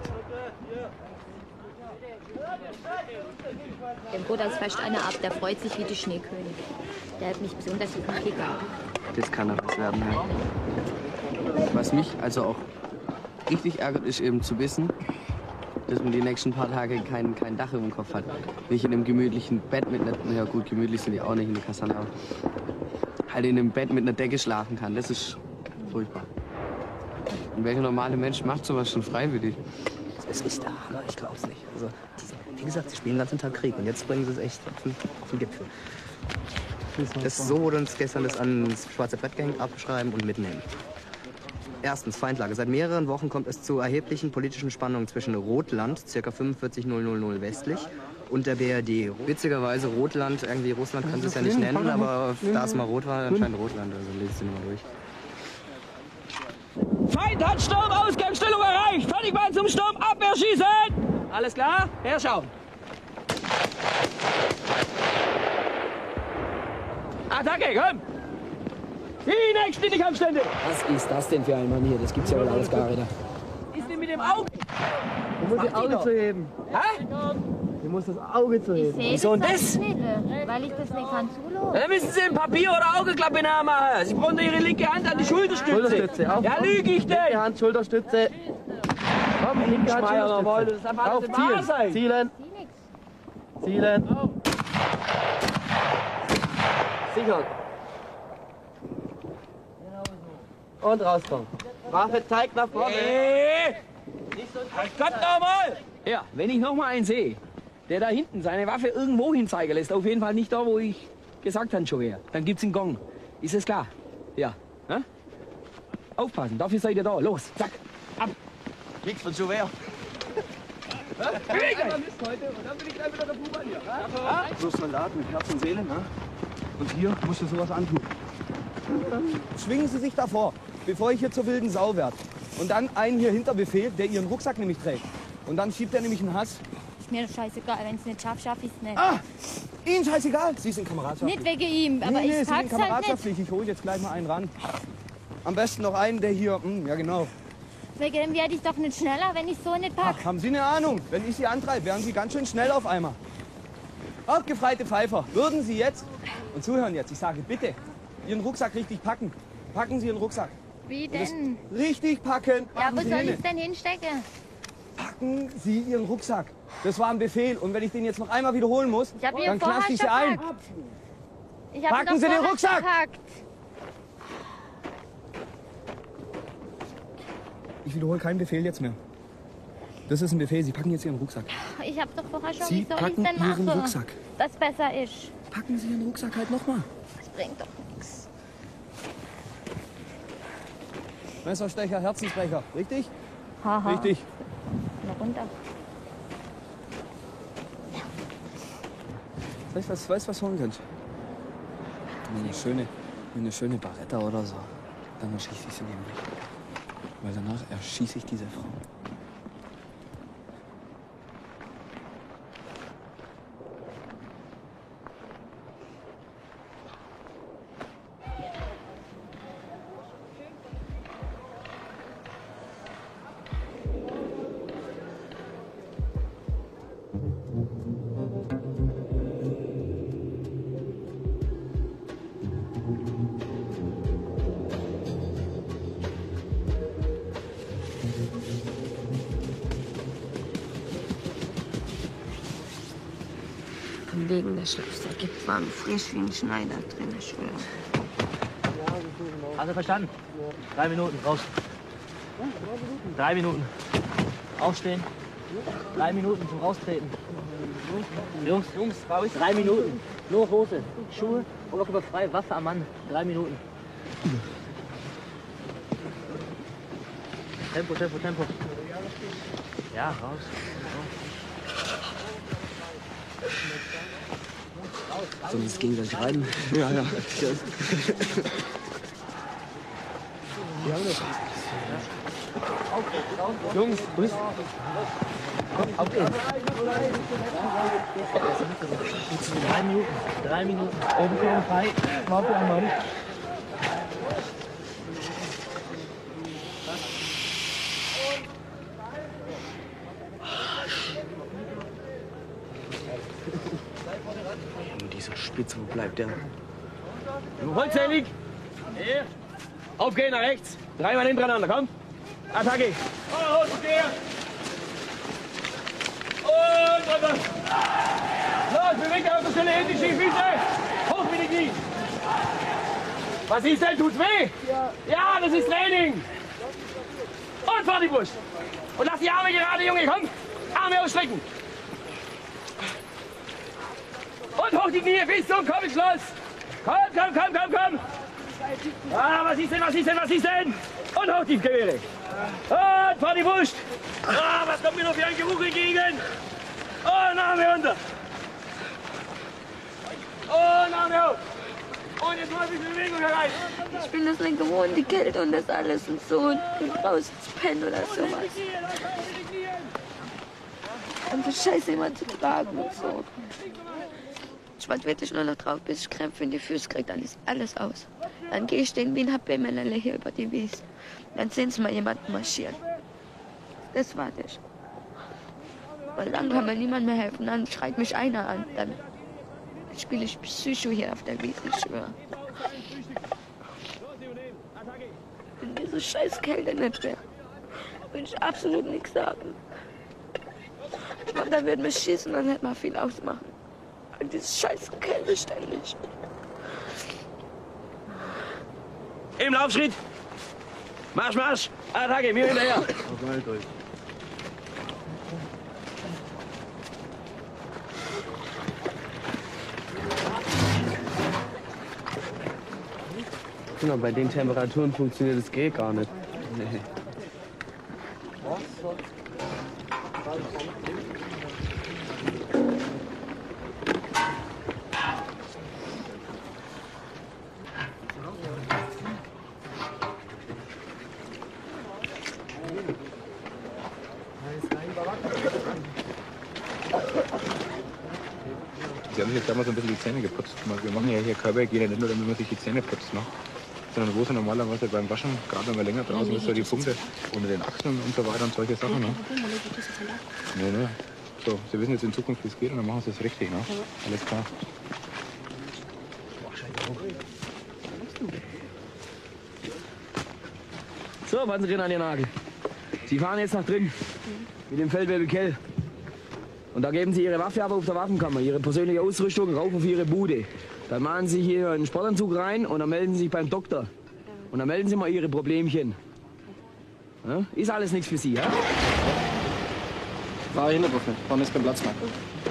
Dem Rudolf färscht einer ab, der freut sich wie die Schneekönig. Der hat mich besonders auf den Kicker. Das kann doch was werden, ja. Was mich also auch richtig ärgert, ist eben zu wissen, dass man die nächsten paar Tage kein Dach über dem Kopf hat. Nicht in einem gemütlichen Bett mit einer, ja gut, gemütlich sind die auch nicht in der Kaserne, aber halt in einem Bett mit einer Decke schlafen kann. Das ist furchtbar. Und welcher normale Mensch macht sowas schon freiwillig? Es ist der Hammer, ich glaub's nicht. Also, wie gesagt, sie spielen den ganzen Tag Krieg und jetzt bringen sie es echt auf den Gipfel. Das so wurde uns gestern das ans schwarze Brett gehängt, abschreiben und mitnehmen. Erstens, Feindlage. Seit mehreren Wochen kommt es zu erheblichen politischen Spannungen zwischen Rotland, ca. 45000 westlich, und der BRD. Witzigerweise Rotland, irgendwie Russland kann es ja nicht nennen, aber da es mal rot war, anscheinend Rotland, also lest du mal durch. Feind hat Sturmausgangsstellung erreicht. Fertigmann zum Sturmabwehrschießen. Alles klar? Herschauen. Attacke, komm! Die nächste Nicht-Anstände! Was ist das denn für ein Mann hier? Das gibt's ja wohl alles gar nicht. Ist denn mit dem Auge? Du musst das Auge zu heben. Hä? Du musst das Auge zu heben. Wieso und das? Nicht, weil ich das nicht kann zulassen. Dann müssen Sie ein Papier- oder Augenklappe nachmachen. Sie brauchen Ihre linke Hand an die Schulterstütze. Schulterstütze, auf. Ja, lüge ich denn? Linke Hand, Schulterstütze. Komm, linke Hand, Schmeier nochmal, das Schulterstütze. darf alles Auf, nicht wahr sein. zielen. Zielen. Sichern. Und rauskommen. Waffe zeigt nach vorne. Gott nochmal! Ja, wenn ich noch mal einen sehe, der da hinten seine Waffe irgendwo hin zeigen lässt, auf jeden Fall nicht da, wo ich gesagt habe, schon wäre, dann gibt's einen Gong. Ist es klar? Ja. Ne? Aufpassen, dafür seid ihr da. Los, zack, ab. Nichts von so wer. Bewegt euch! Und dann bin ich gleich wieder der Buban hier. So Soldat mit Herz und Seele, ne? Und hier musst du sowas antun. Schwingen Sie sich davor, bevor ich hier zur wilden Sau werde. Und dann einen hier hinter befehlt, der Ihren Rucksack nämlich trägt. Und dann schiebt er nämlich einen Hass. Ist mir doch scheißegal, wenn es nicht schafft ich es nicht. Ah! Ihnen scheißegal. Sie sind kameradschaftlich. Nicht wegen ihm, aber nee, ich Sie sind pack's halt nicht. kameradschaftlich. Ich hole jetzt gleich mal einen ran. Am besten noch einen, der hier... ja, genau. Wegen dem werde ich doch nicht schneller, wenn ich so nicht pack. Ach, haben Sie eine Ahnung? Wenn ich Sie antreibe, werden Sie ganz schön schnell auf einmal. Ach, gefreite Pfeifer, würden Sie jetzt... Und zuhören jetzt, ich sage bitte, Ihren Rucksack richtig packen. Packen Sie Ihren Rucksack. Wie denn? Richtig packen. Ja, wo Machen Sie soll hin. ich es denn hinstecken? Packen Sie Ihren Rucksack. Das war ein Befehl. Und wenn ich den jetzt noch einmal wiederholen muss, Ich hab ihn dann vorher knaste ich Sie schon ein. gepackt. Ich hab ihn Packen doch Sie den vorher Rucksack! gepackt. Ich wiederhole keinen Befehl jetzt mehr. Das ist ein Befehl. Sie packen jetzt Ihren Rucksack. Ich hab doch vorher schon, Sie wie soll ich packen denn Ihren machen? Rucksack. Das besser ist. Packen Sie Ihren Rucksack halt nochmal. Das bringt doch nichts. Messerstecher, Herzensbrecher. Richtig? Haha. Richtig. Noch runter. Weißt du, was holen könnt? Eine schöne Barretta oder so. Dann erschieße ich sie nämlich. Weil danach erschieße ich diese Frau. Von wegen der Schlafsack gibt warm, frisch wie ein Schneider drin, ich schwöre. Also verstanden? 3 Minuten, raus. 3 Minuten. Aufstehen. 3 Minuten zum Raustreten. Jungs, raus. 3 Minuten. Nur Hose, Schuhe, Oberkörper frei, Waffe am Mann. 3 Minuten. Tempo, Tempo, Tempo. Ja, raus. Sollen wir uns gegenseitig reiben? Ja, ja. Jungs, Brüst. Komm, auf geht's. 3 Minuten. 3 Minuten. Oberkörper frei. Waffe am Mann. Dieser Spitze, wo bleibt der? Vollzählig. Aufgehen nach rechts. 3 Mal hintereinander, komm. Attacke. Und der. Und runter. Los, bewegt auf der Stelle hin, die Schieffüße. Hoch mit den Knie. Was ist denn? Tut's weh? Ja, das ist Training. Und vor die Brust. Und lass die Arme gerade, Junge, komm. Arme ausstrecken. Und hoch die Knie, bis zum Kopfschluss. Komm, komm, komm, komm, komm. Ah, was ist denn, was ist denn, was ist denn? Und hoch die Gewehre. Und vor die Brust. Ah, was kommt mir noch für ein Geruch entgegen? Und Arme runter. Und Arme hoch. Und jetzt mal ein bisschen Bewegung herein. Ich bin das nicht gewohnt, die Kälte und das alles und so. Und raus ins Pennen oder sowas. Und so Scheiße immer zu tragen und so. Ich warte wirklich nur noch drauf, bis ich Krämpfe in die Füße kriege. Dann ist alles aus. Dann gehe ich stehen wie ein HP-Melele hier über die Wiese. Dann sehen Sie mal jemanden marschieren. Das warte ich. Weil dann kann mir niemand mehr helfen. Dann schreit mich einer an. Dann spiele ich Psycho hier auf der Wiese, ich schwöre. Wenn diese scheiß Kälte nicht wäre, würde ich absolut nichts sagen. Ich glaube, da würde mich schießen und nicht mal viel ausmachen. Und diese scheiß Kälte ständig. Im Laufschritt. Marsch, Marsch. Attacke, mir hinterher. Na, bei den Temperaturen funktioniert das gar nicht. Nee. Sie haben sich jetzt damals so ein bisschen die Zähne geputzt. Wir machen ja hier Körperhygiene nicht nur, damit man sich die Zähne putzt, ne? Sondern wo sind normalerweise beim Waschen, gerade wenn man länger draußen ist, so die Punkte unter den Achseln und so weiter und solche Sachen, ne? Nee, ne. So, Sie wissen jetzt in Zukunft, wie es geht und dann machen Sie es richtig, ne? Alles klar. So, warten Sie drin an Ihren Nagel. Sie fahren jetzt nach drin mit dem Feldwebel Kell. Und da geben Sie Ihre Waffe ab auf der Waffenkammer, Ihre persönliche Ausrüstung rauf auf Ihre Bude. Dann machen Sie hier einen Sportanzug rein und dann melden Sie sich beim Doktor. Und dann melden Sie mal Ihre Problemchen. Ja? Ist alles nichts für Sie, ja? War Hinterwurf nicht. Vorne ist kein Platz mehr.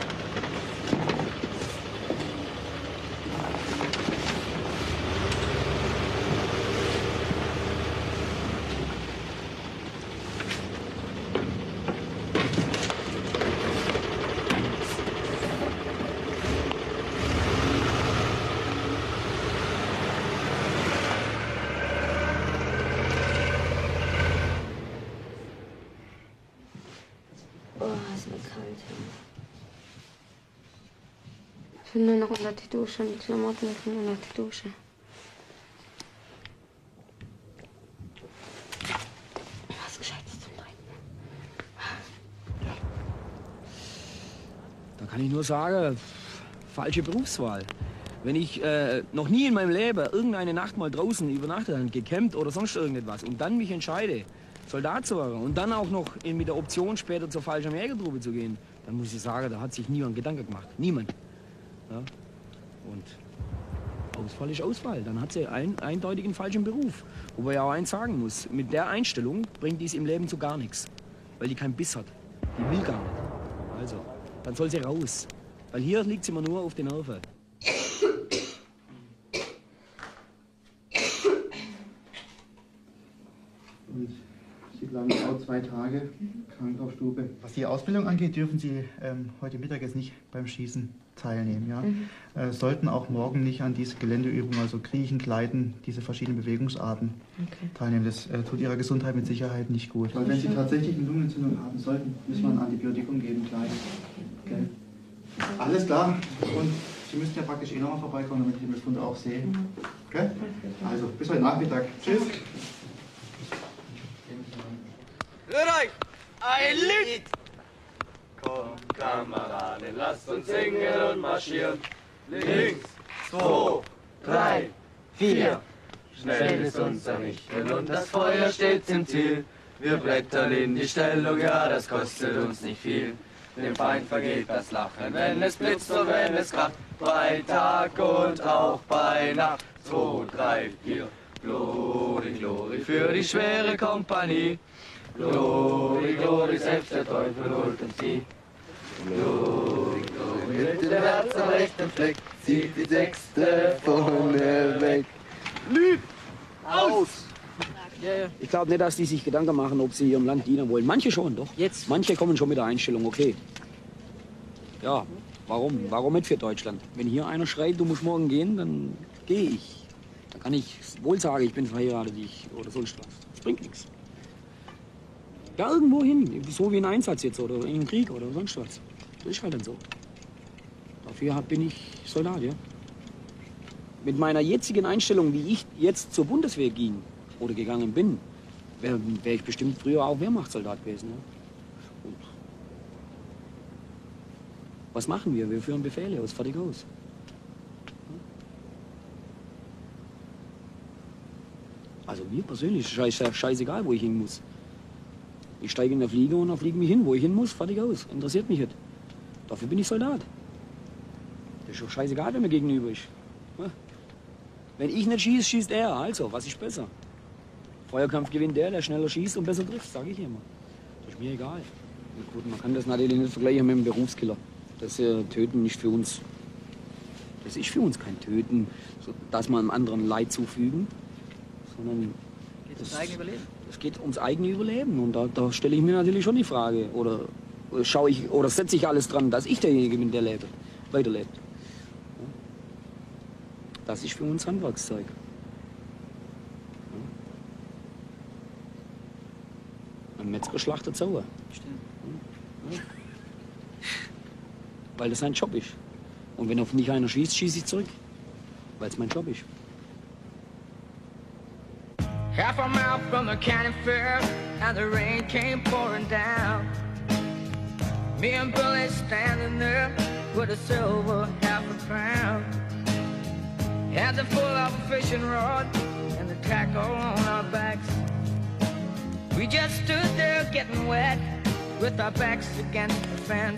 Ich will nur noch unter die Dusche und die Klamotten müssen nur unter die Dusche. Was Gescheites zum Trinken. Da kann ich nur sagen, falsche Berufswahl. Wenn ich noch nie in meinem Leben irgendeine Nacht mal draußen übernachtet habe, gecampt oder sonst irgendetwas und dann mich entscheide, Soldat zu werden und dann auch noch mit der Option später zur Fallschirmjägertruppe zu gehen, dann muss ich sagen, da hat sich niemand Gedanken gemacht. Niemand. Ja? Und Ausfall ist Ausfall. Dann hat sie eindeutig einen falschen Beruf. Wobei ich auch eins sagen muss, mit der Einstellung bringt die es im Leben zu gar nichts. Weil die keinen Biss hat. Die will gar nicht. Also, dann soll sie raus. Weil hier liegt sie mir nur auf den Nerven. Und Sie bleiben auch 2 Tage krank auf Stube. Was die Ausbildung angeht, dürfen Sie heute Mittag jetzt nicht beim Schießen teilnehmen. Ja? Sollten auch morgen nicht an diese Geländeübungen, also Kriechen, Gleiten, diese verschiedenen Bewegungsarten teilnehmen. Das tut Ihrer Gesundheit mit Sicherheit nicht gut. Weil wenn Sie tatsächlich eine Lungenentzündung haben sollten, müssen wir ein Antibiotikum geben gleich. Okay. Alles klar. Und Sie müssen ja praktisch nochmal vorbeikommen, damit ich den Befund auch sehe. Okay? Also, bis heute Nachmittag. Tschüss. Hört euch! Ein Lied! Kommt, Kameraden, lasst uns singen und marschieren. Links, 2, 3, 4. Schnell ist unser Richten und das Feuer steht im Ziel. Wir brettern in die Stellung, ja, das kostet uns nicht viel. Dem Feind vergeht das Lachen, wenn es blitzt und wenn es kracht. Bei Tag und auch bei Nacht. 2, 3, 4. Glory, Glory für die schwere Kompanie. Glory, Glory, selbst der Teufel holt uns die. Glory, Glory, mit dem Herz am rechten Fleck, zieht die 6. vorne weg. Lied! Aus! Ich glaube nicht, dass die sich Gedanken machen, ob sie ihrem Land dienen wollen. Manche schon, doch. Jetzt. Manche kommen schon mit der Einstellung, okay. Ja, warum? Warum nicht für Deutschland? Wenn hier einer schreit, du musst morgen gehen, dann gehe ich. Dann kann ich wohl sagen, ich bin verheiratet oder sonst was. Das bringt nichts. Ja, irgendwo hin. So wie ein Einsatz jetzt oder in einen Krieg oder sonst was. Das ist halt dann so. Dafür bin ich Soldat, ja. Mit meiner jetzigen Einstellung, wie ich jetzt zur Bundeswehr ging oder gegangen bin, wäre ich bestimmt früher auch Wehrmachtssoldat gewesen. Ja. Und was machen wir? Wir führen Befehle aus, fertig aus. Also mir persönlich ist scheißegal, wo ich hin muss. Ich steige in der Fliege und dann fliege mich hin, wo ich hin muss, fertig aus. Interessiert mich nicht. Dafür bin ich Soldat. Das ist doch scheißegal, wer mir gegenüber ist. Ja. Wenn ich nicht schieße, schießt er. Also, was ist besser? Feuerkampf gewinnt der schneller schießt und besser trifft, sage ich immer. Das ist mir egal. Und gut, man kann das natürlich nicht vergleichen mit einem Berufskiller. Das Töten nicht für uns. Das ist für uns kein Töten, so, dass man einem anderen Leid zufügen, sondern Geht ums eigene Überleben? Es geht ums eigene Überleben. Und da stelle ich mir natürlich schon die Frage. Oder setze ich alles dran, dass ich derjenige bin, der weiterlebt. Ja. Das ist für uns Handwerkszeug. Ja. Ein Metzger schlachtet sauer. Stimmt. Ja. Weil das sein Job ist. Und wenn auf mich einer schießt, schieße ich zurück. Weil es mein Job ist. Half a mile from the county fair, and the rain came pouring down. Me and Billy standing there with a silver £half. Hands are full of a fishing rod and the tackle on our backs. We just stood there getting wet with our backs against the fence.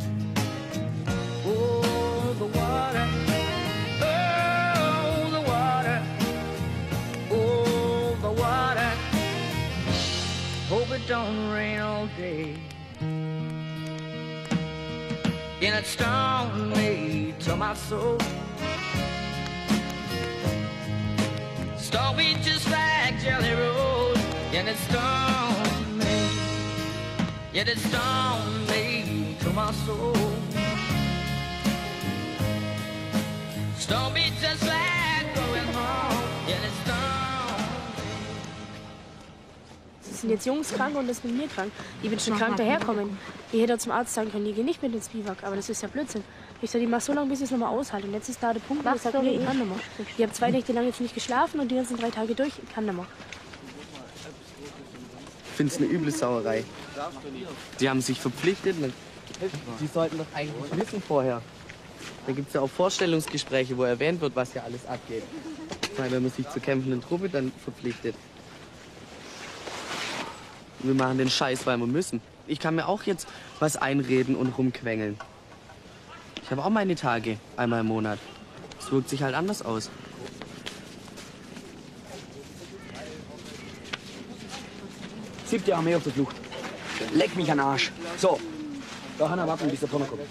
Oh, the water. Oh, the water. Oh, the water. Hope it don't rain all day. And it stung me to my soul. Stung me just like Jelly Roll. And it stung me. Yet it stung me to my soul. Stung me just like going home. And it stung. Es sind jetzt Jungs krank und das ist mit mir krank. Die wird schon krank daherkommen. Die hätte zum Arzt sagen können, die gehen nicht mit ins Biwak. Aber das ist ja Blödsinn. Ich sage, die mach so lange, bis ich es nochmal aushalte. Und jetzt ist da der Punkt, wo ich sage, nee, ich kann nicht mehr. Ich habe 2 Nächte lang jetzt nicht geschlafen und die ganzen 3 Tage durch, ich kann nicht mehr. Ich finde es eine üble Sauerei. Die haben sich verpflichtet. Die sollten doch eigentlich wissen vorher. Da gibt es ja auch Vorstellungsgespräche, wo erwähnt wird, was ja alles abgeht. Weil wenn man sich zur kämpfenden Truppe dann verpflichtet. Wir machen den Scheiß, weil wir müssen. Ich kann mir auch jetzt was einreden und rumquengeln. Ich habe auch meine Tage, einmal im Monat. Es wirkt sich halt anders aus. 7. Armee auf der Flucht. Leck mich an den Arsch. So, da Hanna warten, bis der Tonner kommt.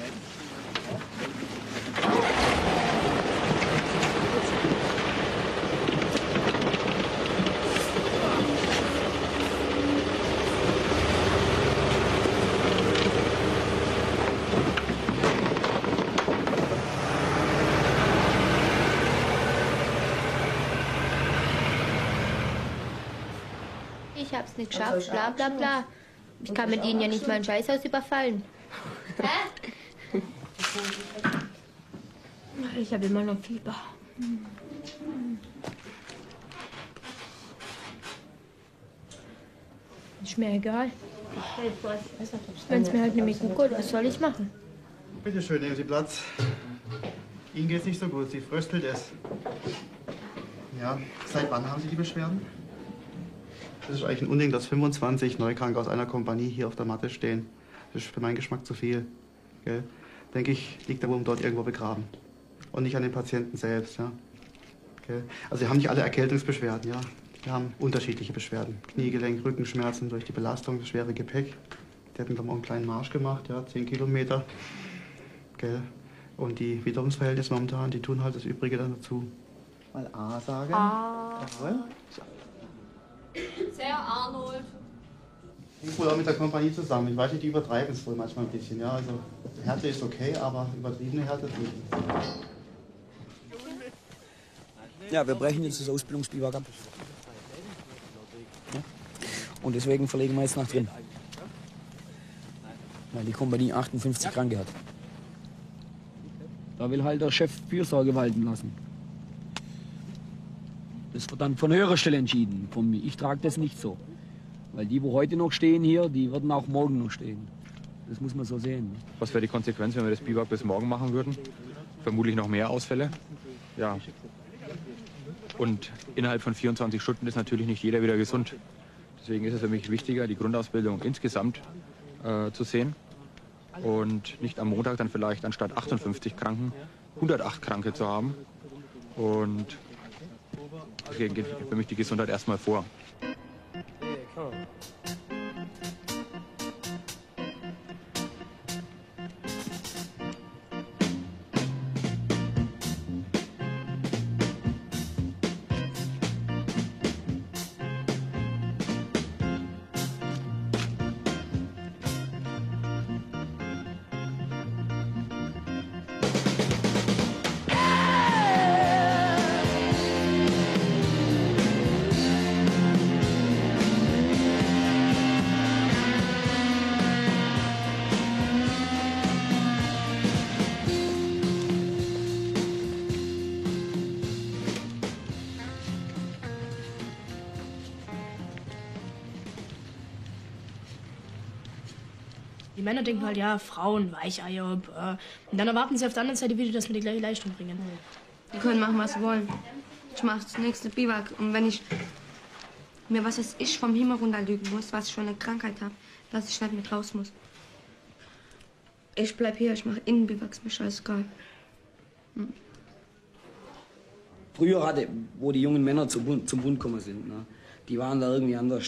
Ich hab's nicht geschafft, bla bla bla. Ich kann mit Ihnen ja nicht mal ein Scheißhaus überfallen. Hä? Ich habe immer noch Fieber. Ist mir egal. Wenn es mir halt nämlich gut geht, was soll ich machen? Bitte schön, nehmen Sie Platz. Ihnen geht's nicht so gut, Sie fröstelt es. Ja, seit wann haben Sie die Beschwerden? Das ist eigentlich ein Unding, dass 25 Neukranke aus einer Kompanie hier auf der Matte stehen. Das ist für meinen Geschmack zu viel. Gell? Denke ich, liegt der Wurm dort irgendwo begraben. Und nicht an den Patienten selbst. Ja? Gell? Also, wir haben nicht alle Erkältungsbeschwerden. Ja? Wir haben unterschiedliche Beschwerden. Kniegelenk, Rückenschmerzen durch die Belastung, das schwere Gepäck. Die hatten, glaube ich, auch einen kleinen Marsch gemacht, ja? 10 Kilometer. Gell? Und die Witterungsverhältnisse momentan, die tun halt das Übrige dann dazu. Mal A sagen. A. Jawohl. Sehr Arnold. Ich bin wohl auch mit der Kompanie zusammen. Ich weiß nicht, die übertreiben es wohl manchmal ein bisschen. Ja, also Härte ist okay, aber übertriebene Härte nicht. Ja, wir brechen jetzt das Ausbildungsbiwak ab. Ja? Und deswegen verlegen wir jetzt nach drin. Weil die Kompanie 58 Kranke hat. Da will halt der Chef Fürsorge walten lassen. Das wird dann von höherer Stelle entschieden. Ich trage das nicht so. Weil die, wo heute noch stehen hier, die würden auch morgen noch stehen. Das muss man so sehen. Was wäre die Konsequenz, wenn wir das Biwak bis morgen machen würden? Vermutlich noch mehr Ausfälle. Ja. Und innerhalb von 24 Stunden ist natürlich nicht jeder wieder gesund. Deswegen ist es für mich wichtiger, die Grundausbildung insgesamt zu sehen. Und nicht am Montag dann vielleicht anstatt 58 Kranken 108 Kranke zu haben. Und deswegen geht für mich die Gesundheit erstmal vor. Die Männer denken halt, ja, Frauen, Weicheier. Und dann erwarten sie auf der anderen Seite wieder, dass wir die gleiche Leistung bringen. Die können machen, was sie wollen. Ich mache das nächste Biwak. Und wenn ich mir was weiß ich vom Himmel runterlügen muss, was ich schon eine Krankheit habe, dass ich nicht mit raus muss. Ich bleib hier, ich mache Innenbiwaks, mir scheißegal. Früher wo die jungen Männer zum Bund gekommen sind, ne, die waren da irgendwie anders.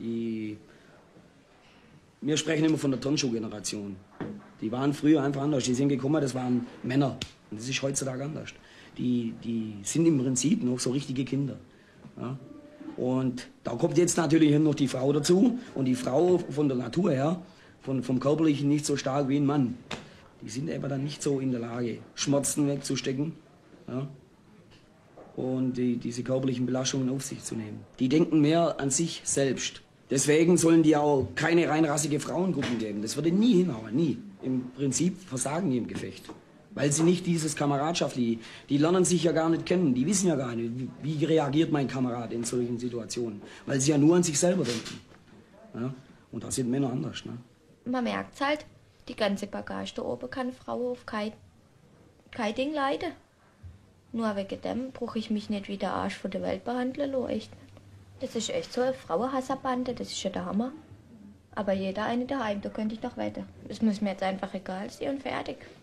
Wir sprechen immer von der Turnschuh-Generation. Die waren früher einfach anders. Die sind gekommen, das waren Männer. Und das ist heutzutage anders. Die sind im Prinzip noch so richtige Kinder. Ja? Und da kommt jetzt natürlich noch die Frau dazu. Und die Frau von der Natur her, vom Körperlichen nicht so stark wie ein Mann. Die sind aber dann nicht so in der Lage, Schmerzen wegzustecken. Ja? Und diese körperlichen Belastungen auf sich zu nehmen. Die denken mehr an sich selbst. Deswegen sollen die auch keine reinrassige Frauengruppen geben. Das würde nie hinhauen, nie. Im Prinzip versagen die im Gefecht. Weil sie nicht dieses Kameradschaftliche, die lernen sich ja gar nicht kennen. Die wissen ja gar nicht, wie reagiert mein Kamerad in solchen Situationen. Weil sie ja nur an sich selber denken. Ja? Und da sind Männer anders. Ne? Man merkt's halt, die ganze Bagage da oben kann Frau auf kein Ding leiden. Nur wegen dem brauche ich mich nicht wie der Arsch von der Welt behandeln lassen, echt nicht. Das ist echt so eine Frauenhasserbande, das ist ja der Hammer. Aber jeder eine daheim, da könnte ich doch weiter. Es muss mir jetzt einfach egal sein und fertig.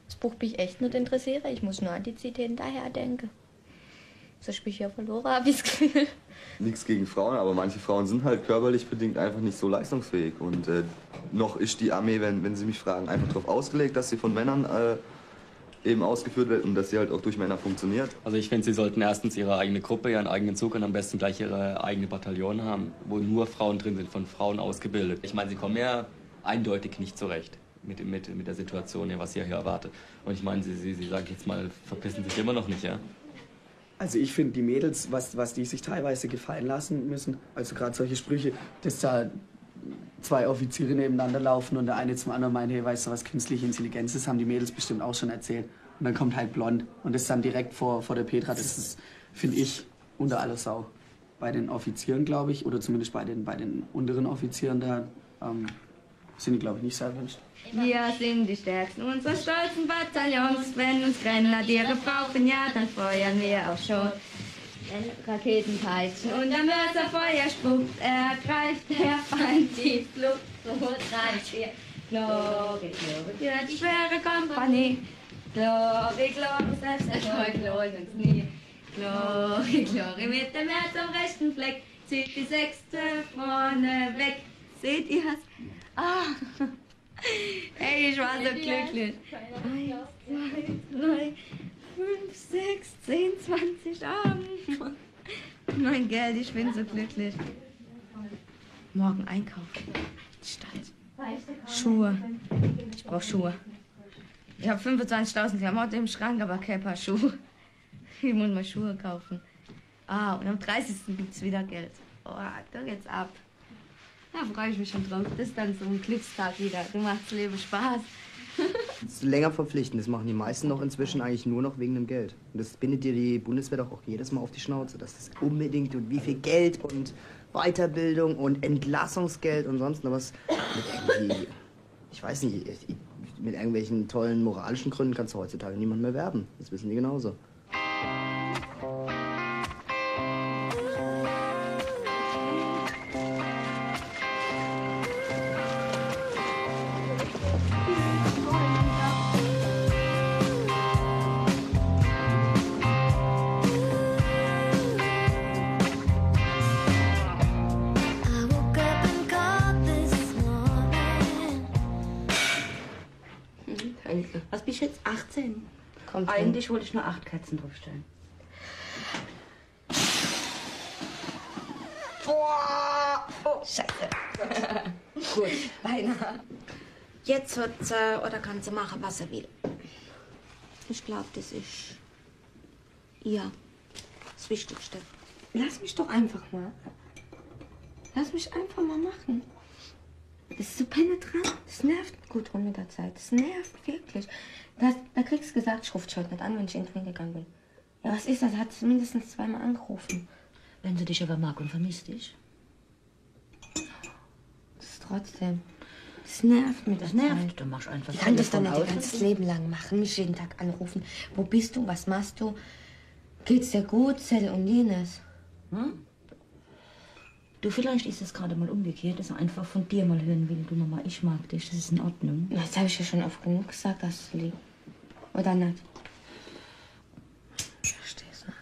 Das Buch mich echt nicht interessieren. Ich muss nur an die Zeit hinterher denken. So bin ich ja verloren, habe ich das Gefühl. Nichts gegen Frauen, aber manche Frauen sind halt körperlich bedingt einfach nicht so leistungsfähig. Und noch ist die Armee, wenn Sie mich fragen, einfach darauf ausgelegt, dass sie von Männern eben ausgeführt wird und dass sie halt auch durch Männer funktioniert. Also ich finde, Sie sollten erstens Ihre eigene Gruppe, Ihren eigenen Zug und am besten gleich Ihre eigene Bataillon haben, wo nur Frauen drin sind, von Frauen ausgebildet. Ich meine, Sie kommen ja eindeutig nicht zurecht mit der Situation, was ihr hier erwartet. Und ich meine, Sie sagen jetzt mal, verpissen sich immer noch nicht, ja? Also ich finde, die Mädels, was die sich teilweise gefallen lassen müssen, also gerade solche Sprüche, dass da zwei Offiziere nebeneinander laufen und der eine zum anderen meint, hey, weißt du was, künstliche Intelligenz ist, haben die Mädels bestimmt auch schon erzählt. Und dann kommt halt blond und das dann direkt vor der Petra, das ist, finde ich, unter aller Sau. Bei den Offizieren, glaube ich, oder zumindest bei den unteren Offizieren, da sind die, glaube ich, nicht sehr erwünscht. Wir sind die Stärksten unserer stolzen Bataillons. Wenn uns Grenadiere brauchen, ja, dann feuern wir auch schon. Wenn Raketenpeitschen und der Mörserfeuer spuckt, ergreift der Feind die Flucht. So 3, 4, Glory, Glory, für die schwere Kompanie. Glory, Glory, selbst erfolgt lohnt uns nie. Glory, Glory, mit dem Herz am rechten Fleck zieht die 6. vorne weg. Seht ihr's? Ah! Ey, ich war so glücklich. 1, 2, 3, 5, 6, 10, 20 Abend. Mein Geld, ich bin so glücklich. Morgen einkaufen. Stadt. Schuhe. Ich brauche Schuhe. Ich habe 25.000 Klamotten im Schrank, aber kein Paar Schuhe. Ich muss mal Schuhe kaufen. Ah, und am 30. gibt's wieder Geld. Oh, da geht's ab. Da freue ich mich schon drauf. Das ist dann so ein Glückstag wieder. Du machst das Leben Spaß. Das ist länger verpflichtend. Das machen die meisten noch inzwischen eigentlich nur noch wegen dem Geld. Und das bindet dir die Bundeswehr doch auch jedes Mal auf die Schnauze, dass das unbedingt und wie viel Geld und Weiterbildung und Entlassungsgeld und sonst noch was mit irgendwie, ich weiß nicht, mit irgendwelchen tollen moralischen Gründen kannst du heutzutage niemand mehr werben. Das wissen die genauso. Was bist du jetzt? 18? Kommt Eigentlich wollte ich nur 8 Kerzen draufstellen. Oh, Scheiße. Gut, beinahe. Jetzt wird oder kann sie machen, was er will. Ich glaube, das ist ja das Wichtigste. Lass mich doch einfach mal. Lass mich einfach mal machen. Das ist so penetrant. Das nervt gut rum mit der Zeit. Das nervt wirklich. Da kriegst du gesagt, ich rufe dich heute nicht an, wenn ich irgendwo hingegangen bin. Ja, was ist das? Hat sie mindestens 2-mal angerufen. Wenn sie dich aber mag und vermisst dich. Das ist trotzdem. Das nervt mich. Das nervt. Du machst einfach. Ich kann das doch nicht dein ganzes Leben lang machen. Mich jeden Tag anrufen. Wo bist du? Was machst du? Geht's dir gut? Zell und jenes. Hm? Du, vielleicht ist es gerade mal umgekehrt, dass er einfach von dir mal hören will. Du Mama, ich mag dich, das ist in Ordnung. Das habe ich ja schon oft genug gesagt, dass du lieb. Oder nicht? Ich versteh's nicht.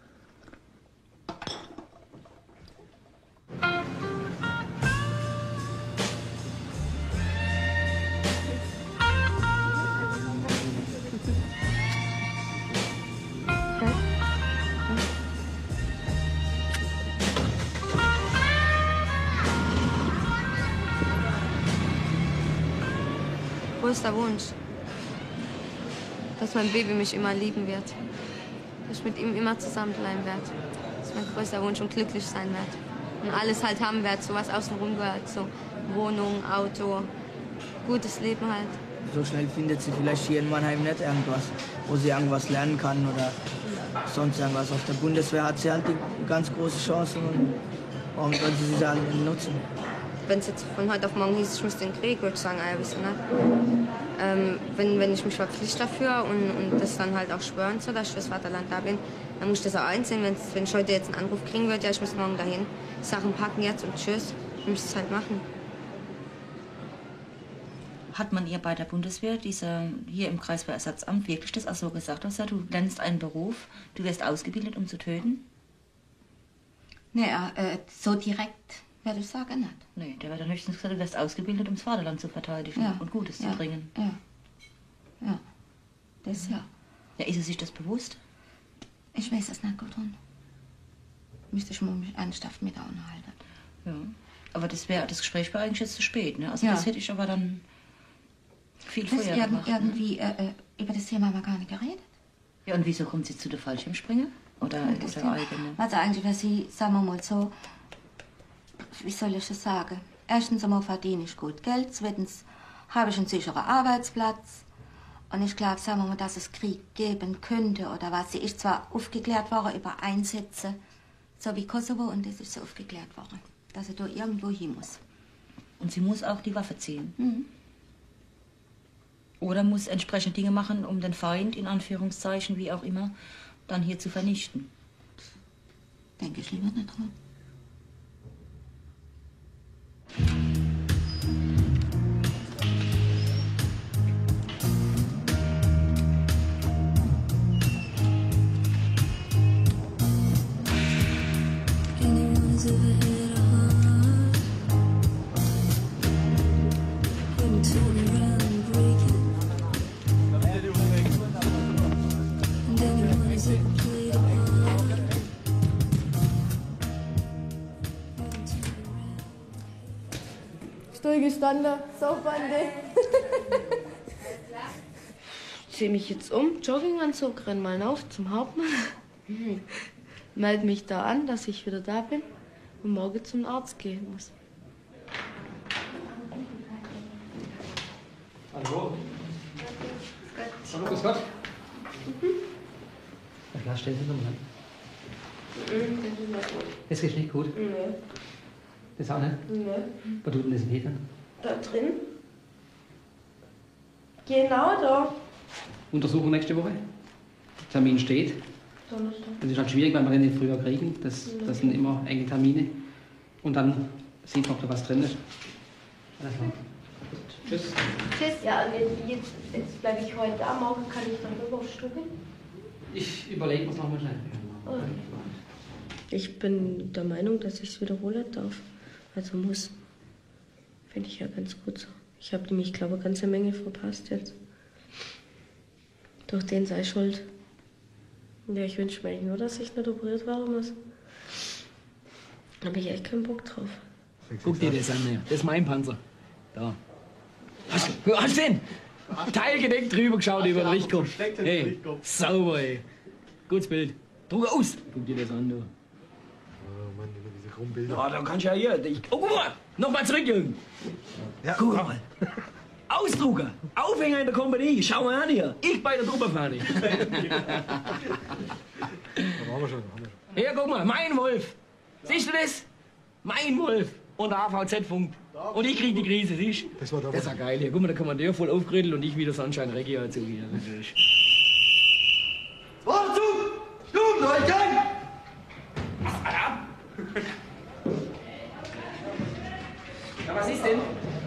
Größter Wunsch, dass mein Baby mich immer lieben wird, dass ich mit ihm immer zusammenbleiben werde. Das ist mein größter Wunsch und glücklich sein werde. Und alles halt haben werde, so was außenrum gehört, so Wohnung, Auto, gutes Leben halt. So schnell findet sie vielleicht hier in Mannheim nicht irgendwas, wo sie irgendwas lernen kann oder sonst irgendwas. Auf der Bundeswehr hat sie halt die ganz große Chance und warum soll sie sie dann nutzen? Wenn es jetzt von heute auf morgen hieß, ich müsste in den Krieg, würde ich sagen, ein bisschen, ne? Wenn ich mich verpflichte dafür und das dann halt auch schwören soll, dass ich fürs Vaterland da bin, dann muss ich das auch einsehen. Wenn ich heute jetzt einen Anruf kriegen würde, ja, ich muss morgen dahin, Sachen packen jetzt und tschüss, dann muss ich es halt machen. Hat man ihr bei der Bundeswehr, hier im Kreiswehrersatzamt, wirklich das auch so gesagt? Also, du lernst einen Beruf, du wirst ausgebildet, um zu töten? Naja, so direkt werde ich sagen nicht. Nee, der wird dann höchstens gesagt, du wirst ausgebildet, um das Vaterland zu verteidigen und Gutes zu bringen. Ja, das ja. Ja, ist er sich das bewusst? Ich weiß es nicht, Gudrun. Müsste ich mich ernsthaft mit unterhalten. Ja, aber das Gespräch war eigentlich jetzt zu spät, ne? Also das hätte ich aber dann viel vorher gemacht. Irgendwie über das Thema haben wir gar nicht geredet. Ja, und wieso kommt sie zu der Fallschirmspringer? Oder eigene? Also eigentlich, weil sie, sagen wir mal so, wie soll ich das sagen? Erstens einmal verdiene ich gut Geld, zweitens habe ich einen sicheren Arbeitsplatz. Und ich glaube, sagen wir mal, dass es Krieg geben könnte oder was. Sie ist zwar aufgeklärt worden über Einsätze, so wie Kosovo, und das ist so aufgeklärt worden, dass sie da irgendwo hin muss. Und sie muss auch die Waffe ziehen? Mhm. Oder muss entsprechend Dinge machen, um den Feind, in Anführungszeichen, wie auch immer, dann hier zu vernichten? Denke ich lieber nicht dran. Stillgestanden, Saufbande. Ich ziehe mich jetzt um, Jogginganzug, renn mal auf zum Hauptmann. Meld mich da an, dass ich wieder da bin und morgen zum Arzt gehen muss. Hallo. Hallo, grüß Gott. Das Glas stellen Sie nochmal an. Das geht nicht gut. Nee. Das auch nicht? Nee. Wo tut denn das weh dann? Da drin? Genau da. Untersuchung nächste Woche. Termin steht. Donnerstag. Das ist halt schwierig, weil wir den nicht früher kriegen. Das sind immer enge Termine. Und dann sieht man, ob da was drin ist. Alles klar. Tschüss. Tschüss. Ja, und jetzt bleibe ich heute da. Morgen kann ich dann rüberstucken. Ich überlege uns nochmal schnell. Oh. Ich bin der Meinung, dass ich es wiederholen darf. Also muss. Finde ich ja ganz gut so. Ich habe nämlich, glaube ich, eine ganze Menge verpasst jetzt. Durch den sei schuld. Ja, ich wünsche mir eigentlich nur, dass ich nicht operiert werden muss. Da habe ich echt keinen Bock drauf. Guck dir das an, das ist mein Panzer. Da. Hast du den? Teilgedeckt drüber geschaut über den Richtkopf. Hey, sauber, ey. Gutes Bild. Druck aus. Guck dir das an, du. Oh Mann, diese krummen Bilder. Ja, da kannst du ja hier. Oh, guck mal. Nochmal zurück, Jürgen. Ja, guck mal. Ausdrucker. Aufhänger in der Kompanie. Schau mal an hier. Ich bei der Truppenfahne. Da waren wir schon. Hier, guck mal. Mein Wolf. Siehst du das? Mein Wolf. Und der AVZ-Funk. Und ich krieg die Krise, siehst du? Das war das ist ja geil hier. Guck mal, der Kommandeur voll aufgerüttelt und ich wieder Sunshine Reggae dazu hier. Wort zu! Stuben, Leutchen! Ja, was ist denn?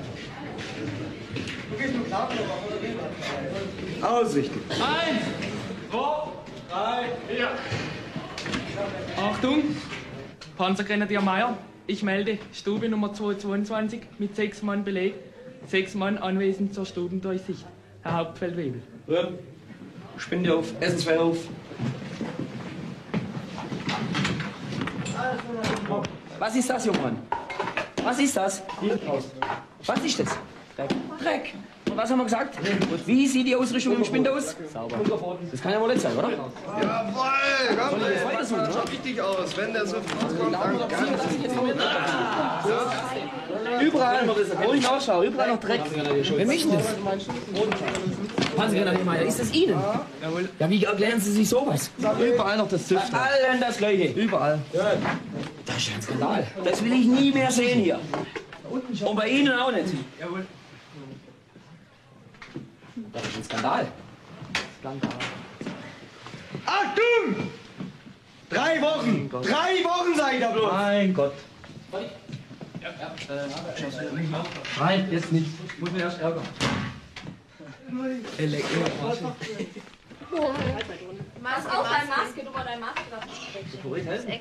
Du gehst nur klar, ausrichten. 1, 2, 3, 4. Achtung! Panzergrenadier Meier, ich melde Stube Nummer 222 mit 6 Mann Beleg. 6 Mann anwesend zur Stubendurchsicht. Herr Hauptfeldwebel. Ja. Spinde auf, Essensfeld auf. Was ist das, Jungmann? Was ist das? Was ist das? Dreck. Und was haben wir gesagt? Und wie sieht die Ausrüstung im Spind aus? Sauber. Das kann ja wohl nicht sein, oder? Jawohl! Komm, Soll ich das weiter suchen, das schaut oder? richtig aus. Wenn der so rauskommt, dann ganz Überall, wo ich ausschaue, überall noch Dreck. Wer mischt das? Panzergrenadier Meier, ist das Ihnen? Jawohl. Ja, wie erklären Sie sich sowas? Überall noch das Züfter. Allen das Gleiche. Überall. Das ist ein Skandal. Das will ich nie mehr sehen hier. Und bei Ihnen auch nicht. Jawohl. Das ist ein Skandal. Achtung! 3 Wochen! 3 Wochen seid ihr bloß! Mein Gott. Nein, jetzt nicht. Muss mir erst ärgern. Mach auch deine Maske, du mal deine Maske da. Das Eck.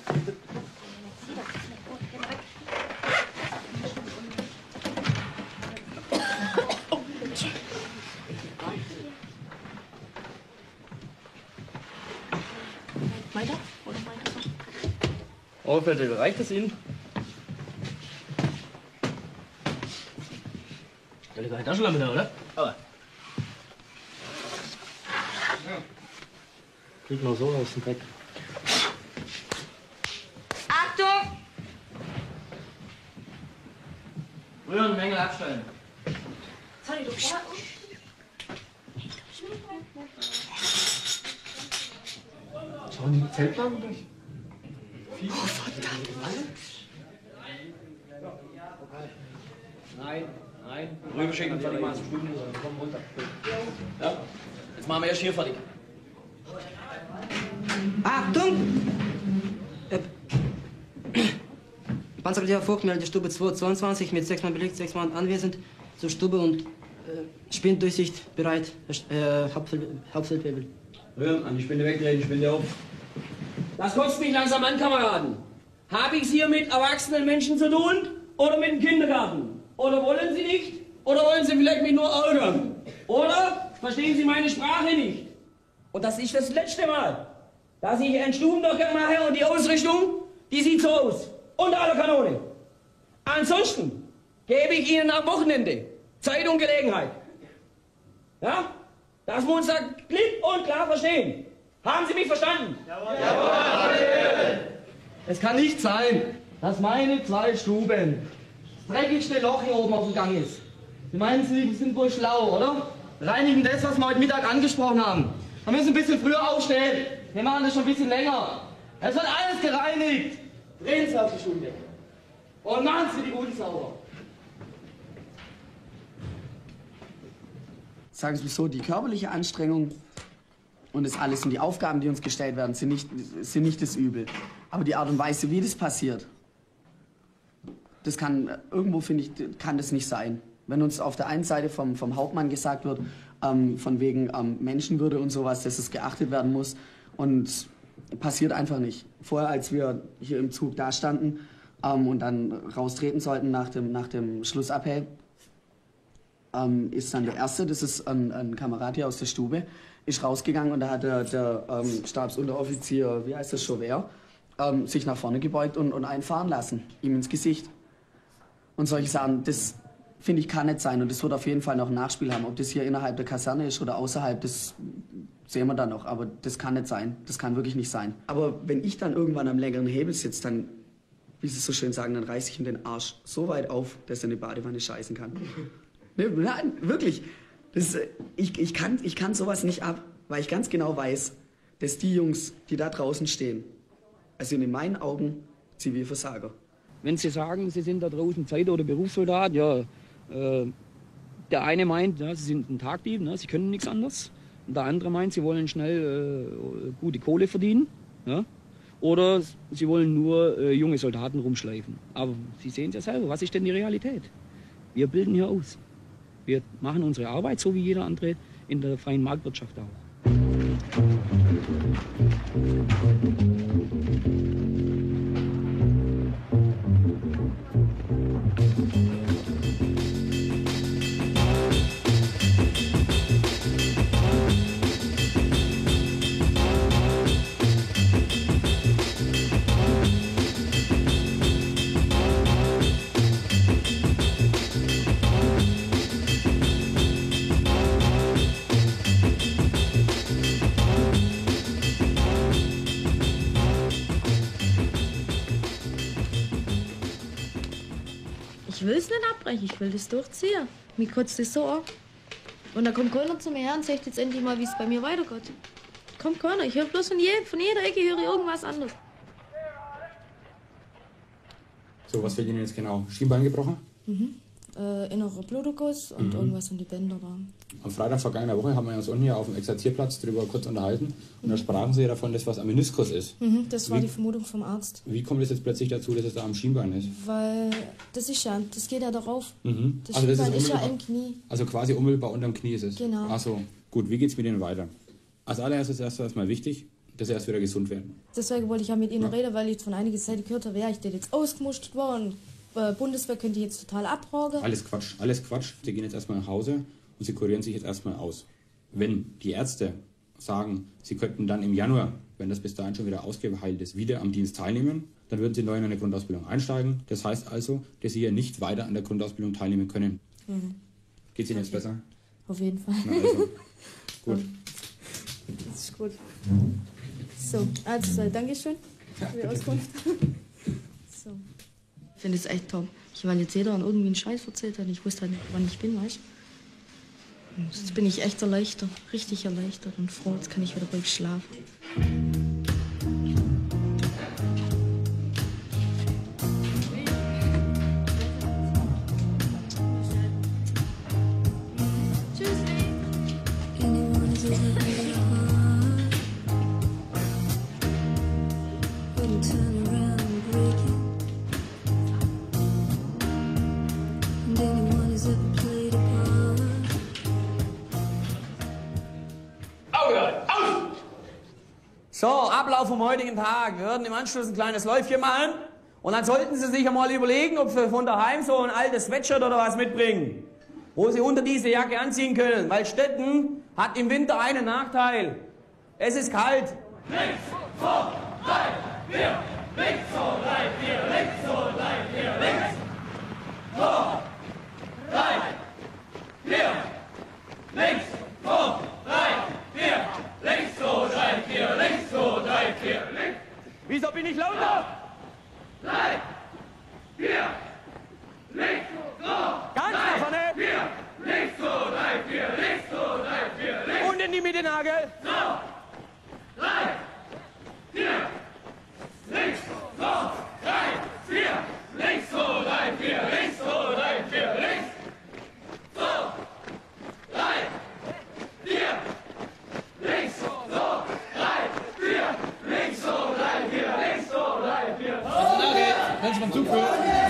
Weiter? Oder weiter? Oberfelder, reicht das Ihnen? Da liegt eine Taschenlampe da, oder? Aber. Krieg noch so aus dem Dreck. Achtung! Rühren, Mängel abstellen. Sorry, du vorher. Schauen die Zeltwagen durch? Oh, verdammt. Nein, nein. Rüber schicken, fertig machen, Stunden, komm runter. Ja, jetzt machen wir erst hier fertig. Achtung! Panzergeleiter Vogt meldet Stube 222 mit 6 Mann belegt, 6 Mann anwesend zur Stube und Spindurchsicht bereit. Hauptfeldwebel. Rühren, an die Spinde wegdrehen, die Spinde auf. Das kotzt mich langsam an, Kameraden. Habe ich es hier mit erwachsenen Menschen zu tun oder mit dem Kindergarten? Oder wollen Sie nicht? Oder wollen Sie vielleicht mich nur ärgern? Oder verstehen Sie meine Sprache nicht? Und das ist das letzte Mal, dass ich einen Stubendurchgang mache und die Ausrichtung, die sieht so aus. Unter aller Kanone. Ansonsten gebe ich Ihnen am Wochenende Zeit und Gelegenheit. Ja? Das muss uns da klipp und klar verstehen. Haben Sie mich verstanden? Jawohl! Es kann nicht sein, dass meine 2 Stuben das dreckigste Loch hier oben auf dem Gang ist. Sie meinen, Sie sind wohl schlau, oder? Reinigen das, was wir heute Mittag angesprochen haben. Wir müssen ein bisschen früher aufstehen. Wir machen das schon ein bisschen länger. Es wird alles gereinigt. Drehen Sie auf die Stuben weg. Und machen Sie die Guten sauber. Sagen Sie so, die körperliche Anstrengung und das alles und die Aufgaben, die uns gestellt werden, sind nicht das Übel. Aber die Art und Weise, wie das passiert, das kann, irgendwo finde ich, kann das nicht sein. Wenn uns auf der einen Seite vom Hauptmann gesagt wird, von wegen Menschenwürde und sowas, dass es geachtet werden muss und passiert einfach nicht. Vorher, als wir hier im Zug da standen und dann raustreten sollten nach dem Schlussappell, ist dann der Erste, das ist ein Kamerad hier aus der Stube, ist rausgegangen und da hat der Stabsunteroffizier, wie heißt das, Chauvert, sich nach vorne gebeugt und einen fahren lassen, ihm ins Gesicht. Und solche Sachen, das finde ich kann nicht sein und das wird auf jeden Fall noch ein Nachspiel haben. Ob das hier innerhalb der Kaserne ist oder außerhalb, das sehen wir dann noch, aber das kann nicht sein, das kann wirklich nicht sein. Aber wenn ich dann irgendwann am längeren Hebel sitze, dann, wie Sie so schön sagen, dann reiße ich ihm den Arsch so weit auf, dass er in die Badewanne scheißen kann. Nein, wirklich. Ich kann sowas nicht ab, weil ich ganz genau weiß, dass die Jungs, die da draußen stehen, also in meinen Augen Zivilversager. Wenn Sie sagen, Sie sind da draußen Zeit- oder Berufssoldat, ja, der eine meint, ja, Sie sind ein Tagdieb, ne, Sie können nichts anderes. Und der andere meint, Sie wollen schnell gute Kohle verdienen. Ja, oder Sie wollen nur junge Soldaten rumschleifen. Aber Sie sehen es ja selber, was ist denn die Realität? Wir bilden hier aus. Wir machen unsere Arbeit so wie jeder andere in der freien Marktwirtschaft auch. Ich will es nicht abbrechen, ich will das durchziehen. Mir kotzt das so an. Und dann kommt keiner zu mir her und sagt jetzt endlich mal, wie es bei mir weitergeht. Kommt keiner, ich höre bloß von jeder Ecke höre ich irgendwas anderes. So, was wird Ihnen jetzt genau? Schienbein gebrochen? Mhm. innerer Bluterguss und irgendwas um die Bänder da. Am Freitag vergangener Woche haben wir uns unten hier auf dem Exerzierplatz darüber kurz unterhalten und da sprachen Sie ja davon, dass was am Meniskus ist. Das war die Vermutung vom Arzt. Wie kommt es jetzt plötzlich dazu, dass es da am Schienbein ist? Weil das geht ja darauf. Das Also das Schienbein ist ist ja im Knie. Also quasi unmittelbar unterm Knie ist es? Genau. Achso, gut, wie geht's mit Ihnen weiter? Als allererstes ist erstmal wichtig, dass Sie erst wieder gesund werden. Deswegen wollte ich ja mit Ihnen reden, weil ich von einiger Seite gehört habe, ja, ich das jetzt ausgemustert war und Bundeswehr könnte ich jetzt total abtragen. Alles Quatsch, alles Quatsch. Sie gehen jetzt erstmal nach Hause und Sie kurieren sich jetzt erstmal aus. Wenn die Ärzte sagen, Sie könnten dann im Januar, wenn das bis dahin schon wieder ausgeheilt ist, wieder am Dienst teilnehmen, dann würden Sie neu in eine Grundausbildung einsteigen. Das heißt also, dass Sie hier nicht weiter an der Grundausbildung teilnehmen können. Geht es Ihnen jetzt besser? Auf jeden Fall. Na also, gut. Das ist gut. So, also Dankeschön für die Auskunft. So. Ich finde es echt top. Weil jetzt jeder an irgendwie einen Scheiß erzählt hat. Ich wusste halt nicht, wann ich bin, weißt du? Jetzt bin ich echt erleichtert. Richtig erleichtert und froh. Jetzt kann ich wieder ruhig schlafen. So, Ablauf vom heutigen Tag. Wir werden im Anschluss ein kleines Läufchen machen. Und dann sollten Sie sich einmal überlegen, ob Sie von daheim so ein altes Sweatshirt oder was mitbringen, wo Sie unter diese Jacke anziehen können. Weil Stetten hat im Winter einen Nachteil. Es ist kalt. Links, 2, 3, 4. Links, 2, 3, 4. Links, 2, 3, 4. Links, 2, 3, 4. Links, 2, 3, 4. Links, 2, 3, 4. Links, 2, 3, 4. Links. Wieso bin ich lauter? 3, 4. Links, 2, Ganz nach vorne. 4. Links, 2, 3, 4. Links, 2, 3, 4. Links. Und in die Mitte Nagel. 2, 3, 4. Links, 2, 3, 4. Links, 2, 3, 4. Links, 2, 3, 4. Links. 2, 3, 4. Links, 2, 3, 4. Links, 2, 3, 4. Links, 2, 3, 4. Kannst du mal zuführen?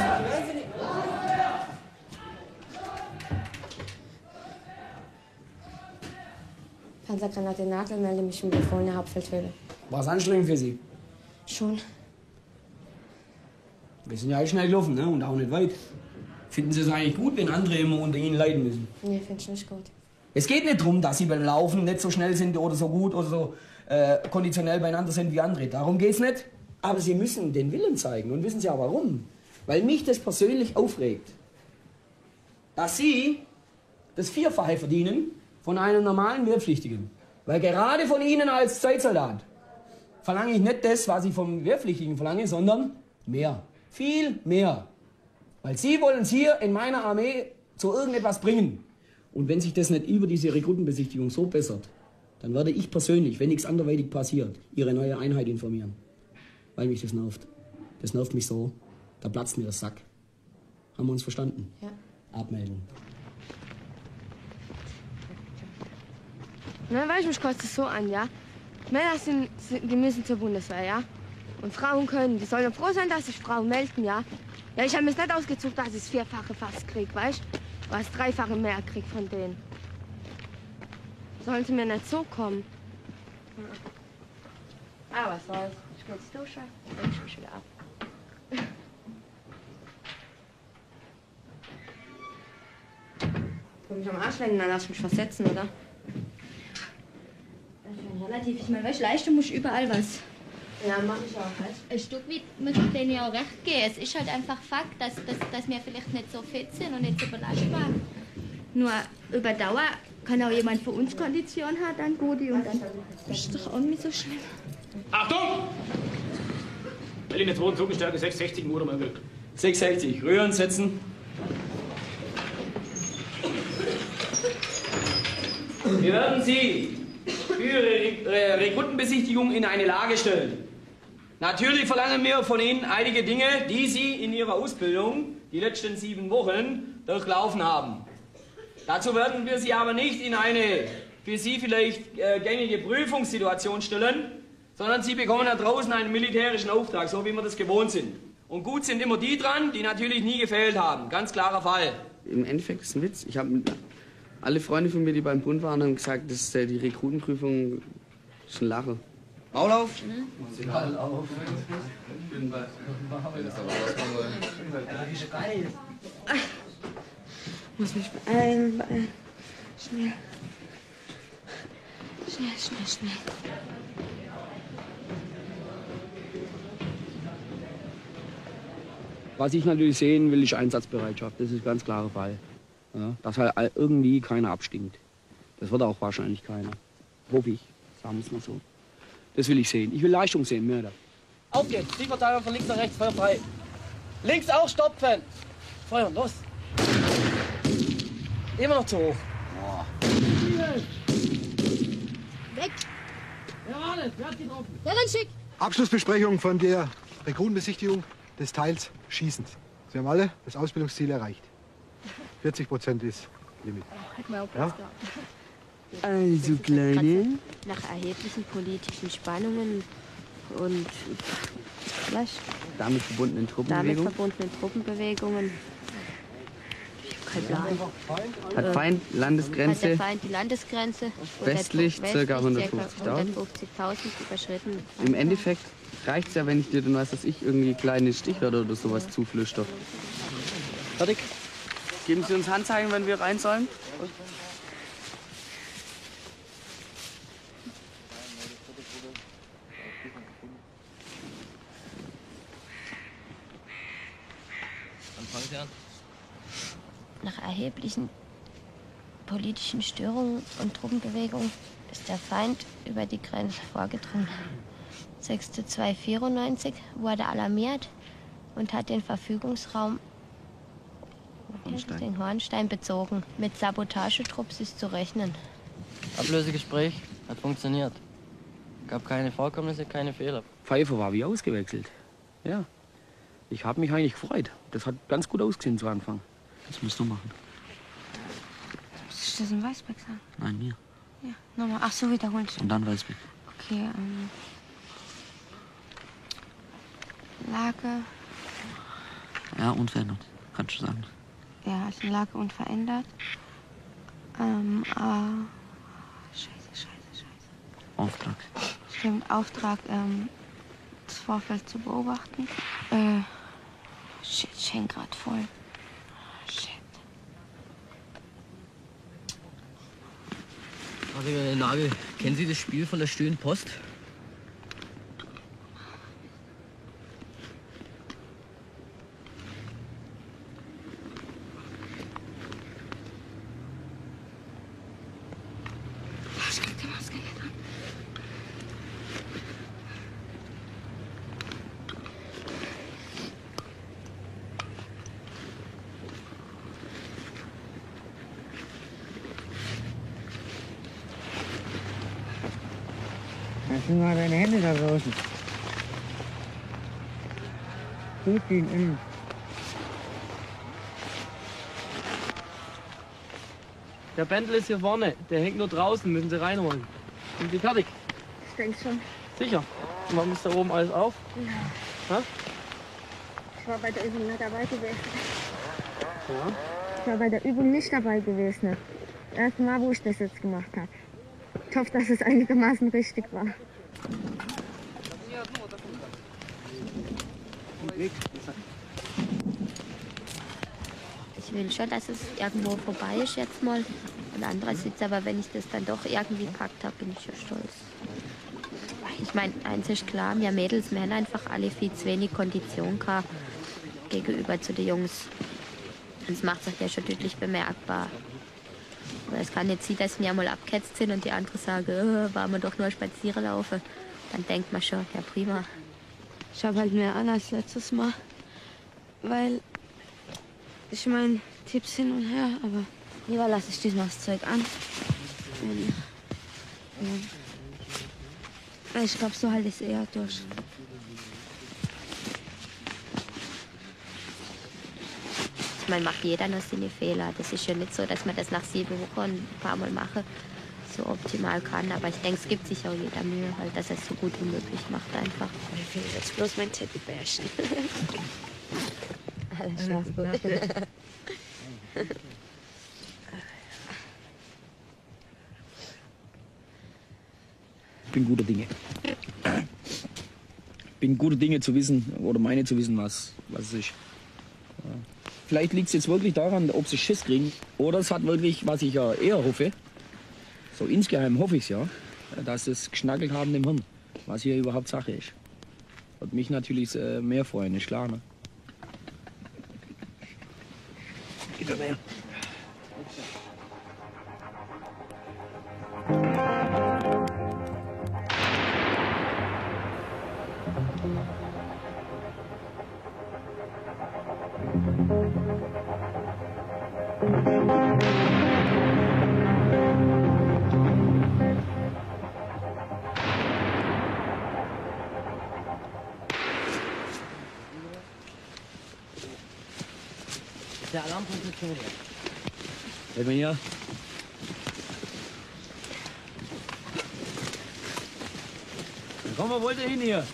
Panzergranate Nagel, melde mich mit Befehl in der Hauptfeldhöhle. War es anstrengend für Sie? Schon. Wir sind ja schnell gelaufen, ne? Und auch nicht weit. Finden Sie es eigentlich gut, wenn andere immer unter Ihnen leiden müssen? Nee, finde ich nicht gut. Es geht nicht darum, dass Sie beim Laufen nicht so schnell sind oder so gut oder so konditionell beieinander sind wie andere. Darum geht's nicht. Aber Sie müssen den Willen zeigen. Und wissen Sie auch warum? Weil mich das persönlich aufregt. Dass Sie das Vierfache verdienen von einem normalen Wehrpflichtigen. Weil gerade von Ihnen als Zeitsoldat verlange ich nicht das, was ich vom Wehrpflichtigen verlange, sondern mehr. Viel mehr. Weil Sie wollen es hier in meiner Armee zu irgendetwas bringen. Und wenn sich das nicht über diese Rekrutenbesichtigung so bessert, dann werde ich persönlich, wenn nichts anderweitig passiert, Ihre neue Einheit informieren. Weil mich das nervt. Das nervt mich so. Da platzt mir das Sack. Haben wir uns verstanden? Ja. Abmelden. Na, weil ich mich kostet es so an, ja? Männer die müssen zur Bundeswehr, ja? Und Frauen können, die sollen froh sein, dass sich Frauen melden, ja? Ja, ich habe mir nicht ausgezogen, dass ich das Vierfache fast krieg, weißt du? Weil ich das Dreifache mehr krieg von denen. Sollen sie mir nicht so kommen? Ah, was soll's? Ich geh jetzt duschen, dann leg ich mich wieder ab. Komm ich am Arsch lecken, dann lass ich mich versetzen, oder? Relativ, ich meine, weißt du, leisten musst überall was. Ja, mach ich auch, halt. Ein Stück weit muss ich denen ja auch recht geben. Es ist halt einfach Fakt, dass wir vielleicht nicht so fit sind und nicht so belastbar. Nur über Dauer kann auch jemand für uns Kondition haben, dann Gudi, und dann ist es doch auch nicht so schlimm. Achtung! Berliner 2. Zugenstärke 660 Uhr am 660. Rühren, setzen. Wir werden Sie für Ihre Rekrutenbesichtigung in eine Lage stellen. Natürlich verlangen wir von Ihnen einige Dinge, die Sie in Ihrer Ausbildung die letzten 7 Wochen durchlaufen haben. Dazu werden wir Sie aber nicht in eine für Sie vielleicht gängige Prüfungssituation stellen, sondern Sie bekommen da draußen einen militärischen Auftrag, so wie wir das gewohnt sind. Und gut sind immer die dran, die natürlich nie gefehlt haben. Ganz klarer Fall. Im Endeffekt ist es ein Witz. Ich habe alle Freunde von mir, die beim Bund waren, haben gesagt, dass die Rekrutenprüfung ist ein Lache. Maul auf. Maul auf. Muss mich beeilen. Schnell. Schnell. Was ich natürlich sehen will, ist Einsatzbereitschaft. Das ist ein ganz klarer Fall. Ja, dass halt irgendwie keiner abstinkt. Das wird auch wahrscheinlich keiner. Hoffe ich, sagen wir es mal so. Das will ich sehen. Ich will Leistung sehen, mehr da. Auf geht's. Die Verteidigung von links nach rechts, Feuer frei. Links auch stopfen. Feuern, los. Immer noch zu hoch. Weg! Jawohl, wer hat getroffen? Der rennt schick! Abschlussbesprechung von der Rekrutenbesichtigung des Teils Schießend. Sie haben alle das Ausbildungsziel erreicht. 40% ist Limit. Ja? Also, Kleine. Nach erheblichen politischen Spannungen und Damit verbundenen Truppenbewegungen. Ich hab keinen Plan. Hat Feind Landesgrenze. Hat der Feind die Landesgrenze Westlich ca. 150.000 überschritten. Im Endeffekt reicht es ja, wenn ich dir dann, was weiß ich, irgendwie kleine Stichwörter oder sowas zuflüster. Fertig? Geben Sie uns Handzeichen, wenn wir rein sollen? Dann fangen Sie an. Nach erheblichen politischen Störungen und Truppenbewegungen ist der Feind über die Grenze vorgedrungen. 6.294 wurde alarmiert und hat den Verfügungsraum den Hornstein bezogen. Mit Sabotagetrupps ist zu rechnen. Ablösegespräch hat funktioniert. Gab keine Vorkommnisse, keine Fehler. Pfeiffer war wie ausgewechselt. Ja. Ich habe mich eigentlich gefreut. Das hat ganz gut ausgesehen zu Anfang. Das musst du machen. Ist das ein Weißbeck sein? Nein, mir. Ja, nochmal. Ach so, wiederholen. Und dann Weißbeck. Okay, Lage. Ja, unverändert. Kannst du sagen. Ja, also Lage unverändert. Scheiße. Auftrag. Stimmt, Auftrag, das Vorfeld zu beobachten. Shit, ich häng grad voll. Shit. Frage Nagel, kennen Sie das Spiel von der Stillen Post? Lass mal deine Hände da draußen. Tut ihn in. Der Bändel ist hier vorne. Der hängt nur draußen. Müssen Sie reinholen. Sind Sie fertig? Ich denke schon. Sicher. Und warum ist da oben alles auf? Ja. Ha? Ich war bei der Übung nicht dabei gewesen. Ja. Ich war bei der Übung nicht dabei gewesen. Das erste Mal, wo ich das jetzt gemacht habe. Ich hoffe, dass es einigermaßen richtig war. Ich will schon, dass es irgendwo vorbei ist jetzt mal. Und andererseits, aber wenn ich das dann doch irgendwie gepackt habe, bin ich ja stolz. Ich meine, eins ist klar, wir Mädels, wir haben einfach alle viel zu wenig Kondition gehabt gegenüber zu den Jungs. Und das macht sich ja schon deutlich bemerkbar. Aber es kann nicht sein, dass wir mal abgehetzt sind und die anderen sagen, waren wir doch nur spazieren laufen. Dann denkt man schon, ja prima. Ich habe halt mehr an als letztes Mal. Weil, ich meine, Tipps hin und her, aber lieber lasse ich diesmal das Zeug an. Und, ja. Ich glaube, so halte ich es eher durch. meine, macht jeder noch seine Fehler. Das ist ja nicht so, dass man das nach 7 Wochen ein paar Mal machen so optimal kann. Aber ich denke, es gibt sich auch jeder Mühe, halt, dass er es so gut wie möglich macht einfach. Ich finde jetzt bloß mein Teddybärchen. Alles schlaf gut. Ich bin guter Dinge. Bin guter Dinge zu wissen, oder meine zu wissen, was es ist. Ja. Vielleicht liegt es jetzt wirklich daran, ob sie Schiss kriegen, oder es hat wirklich, was ich ja eher hoffe, so insgeheim hoffe ich es ja, dass sie es geschnackelt haben im Hirn, was hier überhaupt Sache ist. Würde mich natürlich mehr freuen, ist klar, ne? Gib mir mehr. Der Alarmpunkt ist schon hier. Hält man hier? Komm, wo wollt ihr hin hier?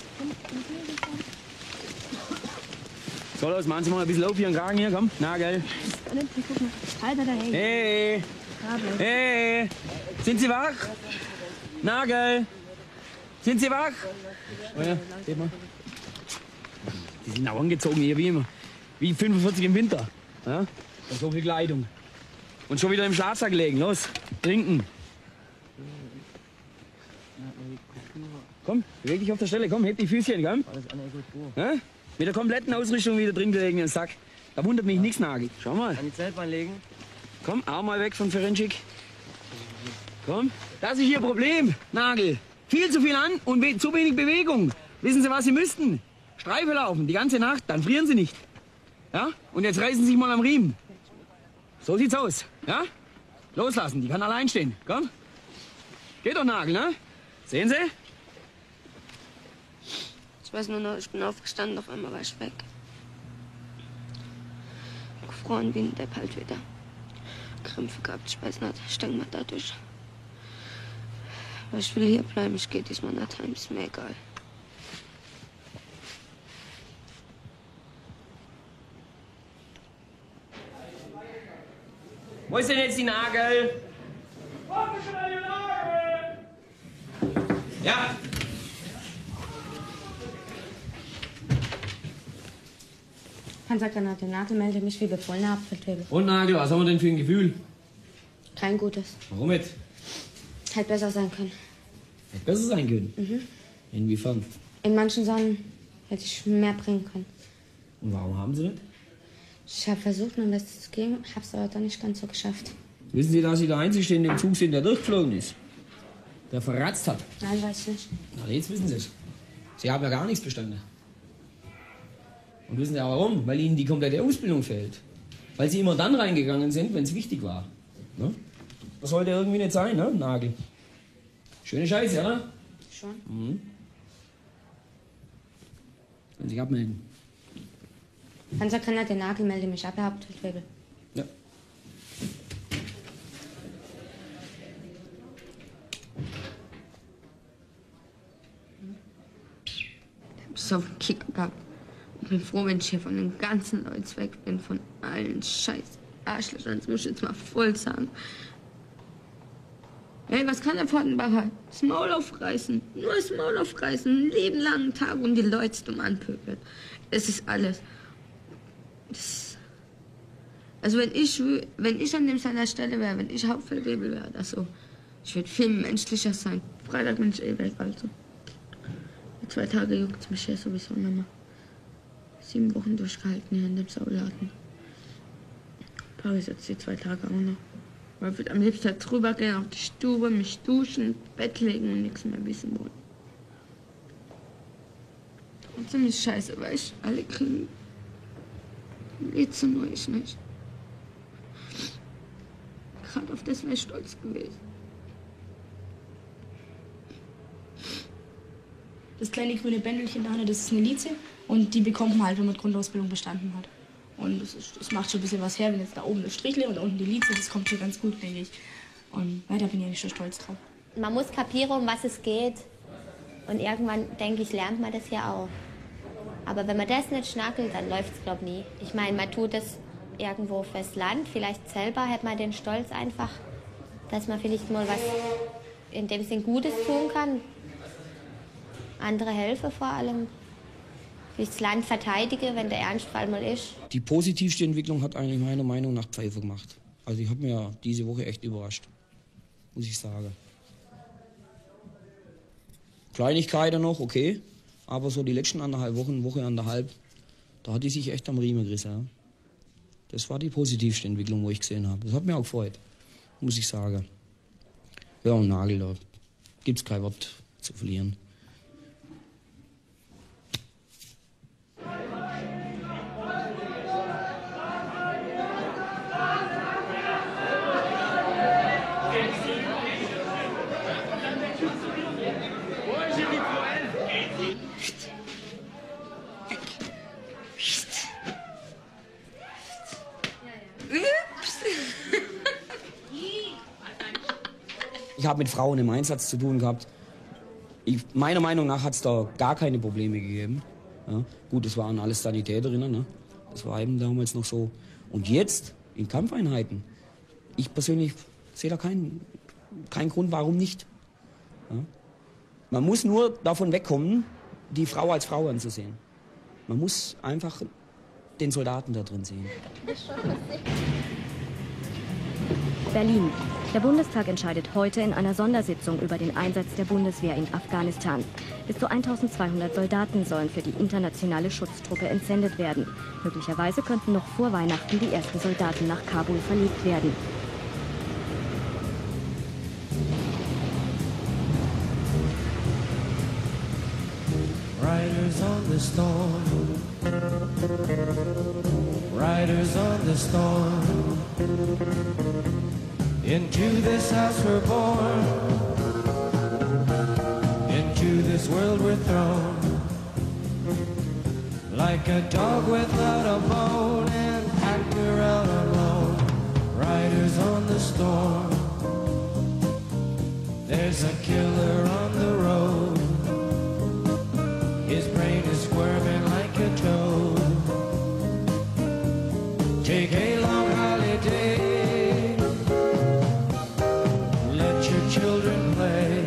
So, los, machen Sie mal ein bisschen auf hier, einen Kragen hier, komm. Nagel. Alter, da hängt. Hey! Hey! Sind Sie wach? Nagel! Sind Sie wach? Oh ja, seht mal. Die sind auch angezogen hier, wie immer. Wie 45 im Winter. Ja? Und so viel Kleidung. Und schon wieder im Schlafsack legen. Los, trinken. Komm, beweg dich auf der Stelle. Komm, heb die Füßchen, komm. Ja? Mit der kompletten Ausrüstung wieder drin gelegen im Sack. Da wundert mich nichts, Nagel. Schau mal. An die Zeltbahn legen. Komm, Arm mal weg von Ferencik. Komm. Das ist Ihr Problem, Nagel. Viel zu viel an und zu wenig Bewegung. Wissen Sie, was Sie müssten? Streife laufen, die ganze Nacht, dann frieren Sie nicht. Ja? Und jetzt reißen Sie sich mal am Riemen. So sieht's aus. Ja? Loslassen, die kann allein stehen. Komm. Geht doch, Nagel, ne? Sehen Sie? Ich weiß nur noch, ich bin aufgestanden, auf einmal war ich weg. Gefroren wie ein Depp halt wieder. Krämpfe gehabt, ich weiß nicht, ich denke mal dadurch. Aber ich will hier bleiben, ich gehe diesmal nicht heim, ist mir egal. Wo ist denn jetzt die Nagel? Ja. Panzergranate, Nagel, melde mich wie befohlener Apfeltöbel. Und Nagel, was haben wir denn für ein Gefühl? Kein gutes. Warum nicht? Hätte besser sein können. Hätte besser sein können. Mhm. Inwiefern? In manchen Sachen hätte ich mehr bringen können. Und warum haben Sie nicht? Ich habe versucht, mein Bestes zu geben, habe es aber dann nicht ganz so geschafft. Wissen Sie, dass Sie der Einzige in dem Zug sind, der durchgeflogen ist? Der verratzt hat. Nein, weiß ich nicht. Na, jetzt wissen Sie es. Sie haben ja gar nichts bestanden. Und wissen Sie auch warum? Weil Ihnen die komplette Ausbildung fehlt. Weil Sie immer dann reingegangen sind, wenn es wichtig war. Ne? Das sollte irgendwie nicht sein, ne, Nagel? Schöne Scheiße, oder? Schon. Mhm. Können sich abmelden. Panzergranate, Nagel, melde mich ab, Herr Hauptfeldwebel. Ja. Ich hab so einen Kick gehabt. Ich bin froh, wenn ich hier von den ganzen Leuten weg bin, von allen scheiß Arschlöchern. Das muss ich jetzt mal voll sagen. Hey, was kann der Fortenbacher? Das Maul aufreißen. Nur das Maul aufreißen. Ein Leben lang, einen Tag und die Leute dumm anpöbeln. Es ist alles. Also wenn ich an dem seiner Stelle wäre, wenn ich Hauptfeldwebel wäre oder so, ich würde viel menschlicher sein. Freitag bin ich weg, also. Die 2 Tage juckt mich hier sowieso nicht mehr. 7 Wochen durchgehalten hier in dem Sauladen. Paris jetzt die 2 Tage auch noch. Weil ich würde am liebsten drüber gehen auf die Stube, mich duschen, ins Bett legen und nichts mehr wissen wollen. Und ziemlich scheiße, weil ich alle kriegen. Jetzt nur ich nicht. Gerade auf das wäre ich stolz gewesen. Das kleine grüne Bändelchen da, das ist eine Lize und die bekommt man halt, wenn man Grundausbildung bestanden hat. Und es macht schon ein bisschen was her, wenn jetzt da oben das Strichle und unten die Lize, das kommt schon ganz gut, denke ich. Und da bin ich eigentlich schon stolz drauf. Man muss kapieren, um was es geht. Und irgendwann, denke ich, lernt man das ja auch. Aber wenn man das nicht schnackelt, dann läuft es, glaube ich, nie. Ich meine, man tut es irgendwo fürs Land. Vielleicht selber hat man den Stolz einfach, dass man vielleicht mal was in dem Sinn Gutes tun kann. Andere helfen vor allem. Das Land verteidige, wenn der Ernstfall mal ist. Die positivste Entwicklung hat eigentlich meiner Meinung nach Pfeiffer gemacht. Also ich habe mir diese Woche echt überrascht, muss ich sagen. Kleinigkeiten noch, okay, aber so die letzten Woche anderthalb, da hat die sich echt am Riemen gerissen. Ja. Das war die positivste Entwicklung, wo ich gesehen habe. Das hat mich auch gefreut, muss ich sagen. Ja, und Nagel, da gibt es kein Wort zu verlieren. Ich habe mit Frauen im Einsatz zu tun gehabt. Meiner Meinung nach hat es da gar keine Probleme gegeben. Ja, gut, es waren alles Sanitäterinnen, ne? Das war eben damals noch so. Und jetzt, in Kampfeinheiten, ich persönlich sehe da keinen Grund, warum nicht. Ja? Man muss nur davon wegkommen, die Frau als Frau anzusehen. Man muss einfach den Soldaten da drin sehen. Berlin. Der Bundestag entscheidet heute in einer Sondersitzung über den Einsatz der Bundeswehr in Afghanistan. Bis zu 1200 Soldaten sollen für die internationale Schutztruppe entsendet werden. Möglicherweise könnten noch vor Weihnachten die ersten Soldaten nach Kabul verlegt werden. Riders on the storm. Riders on the storm. Into this house we're born. Into this world we're thrown. Like a dog without a bone, and we're out alone. Riders on the storm. There's a killer on the road. His brain is squirming like a toad. Take a long holiday. Let your children play.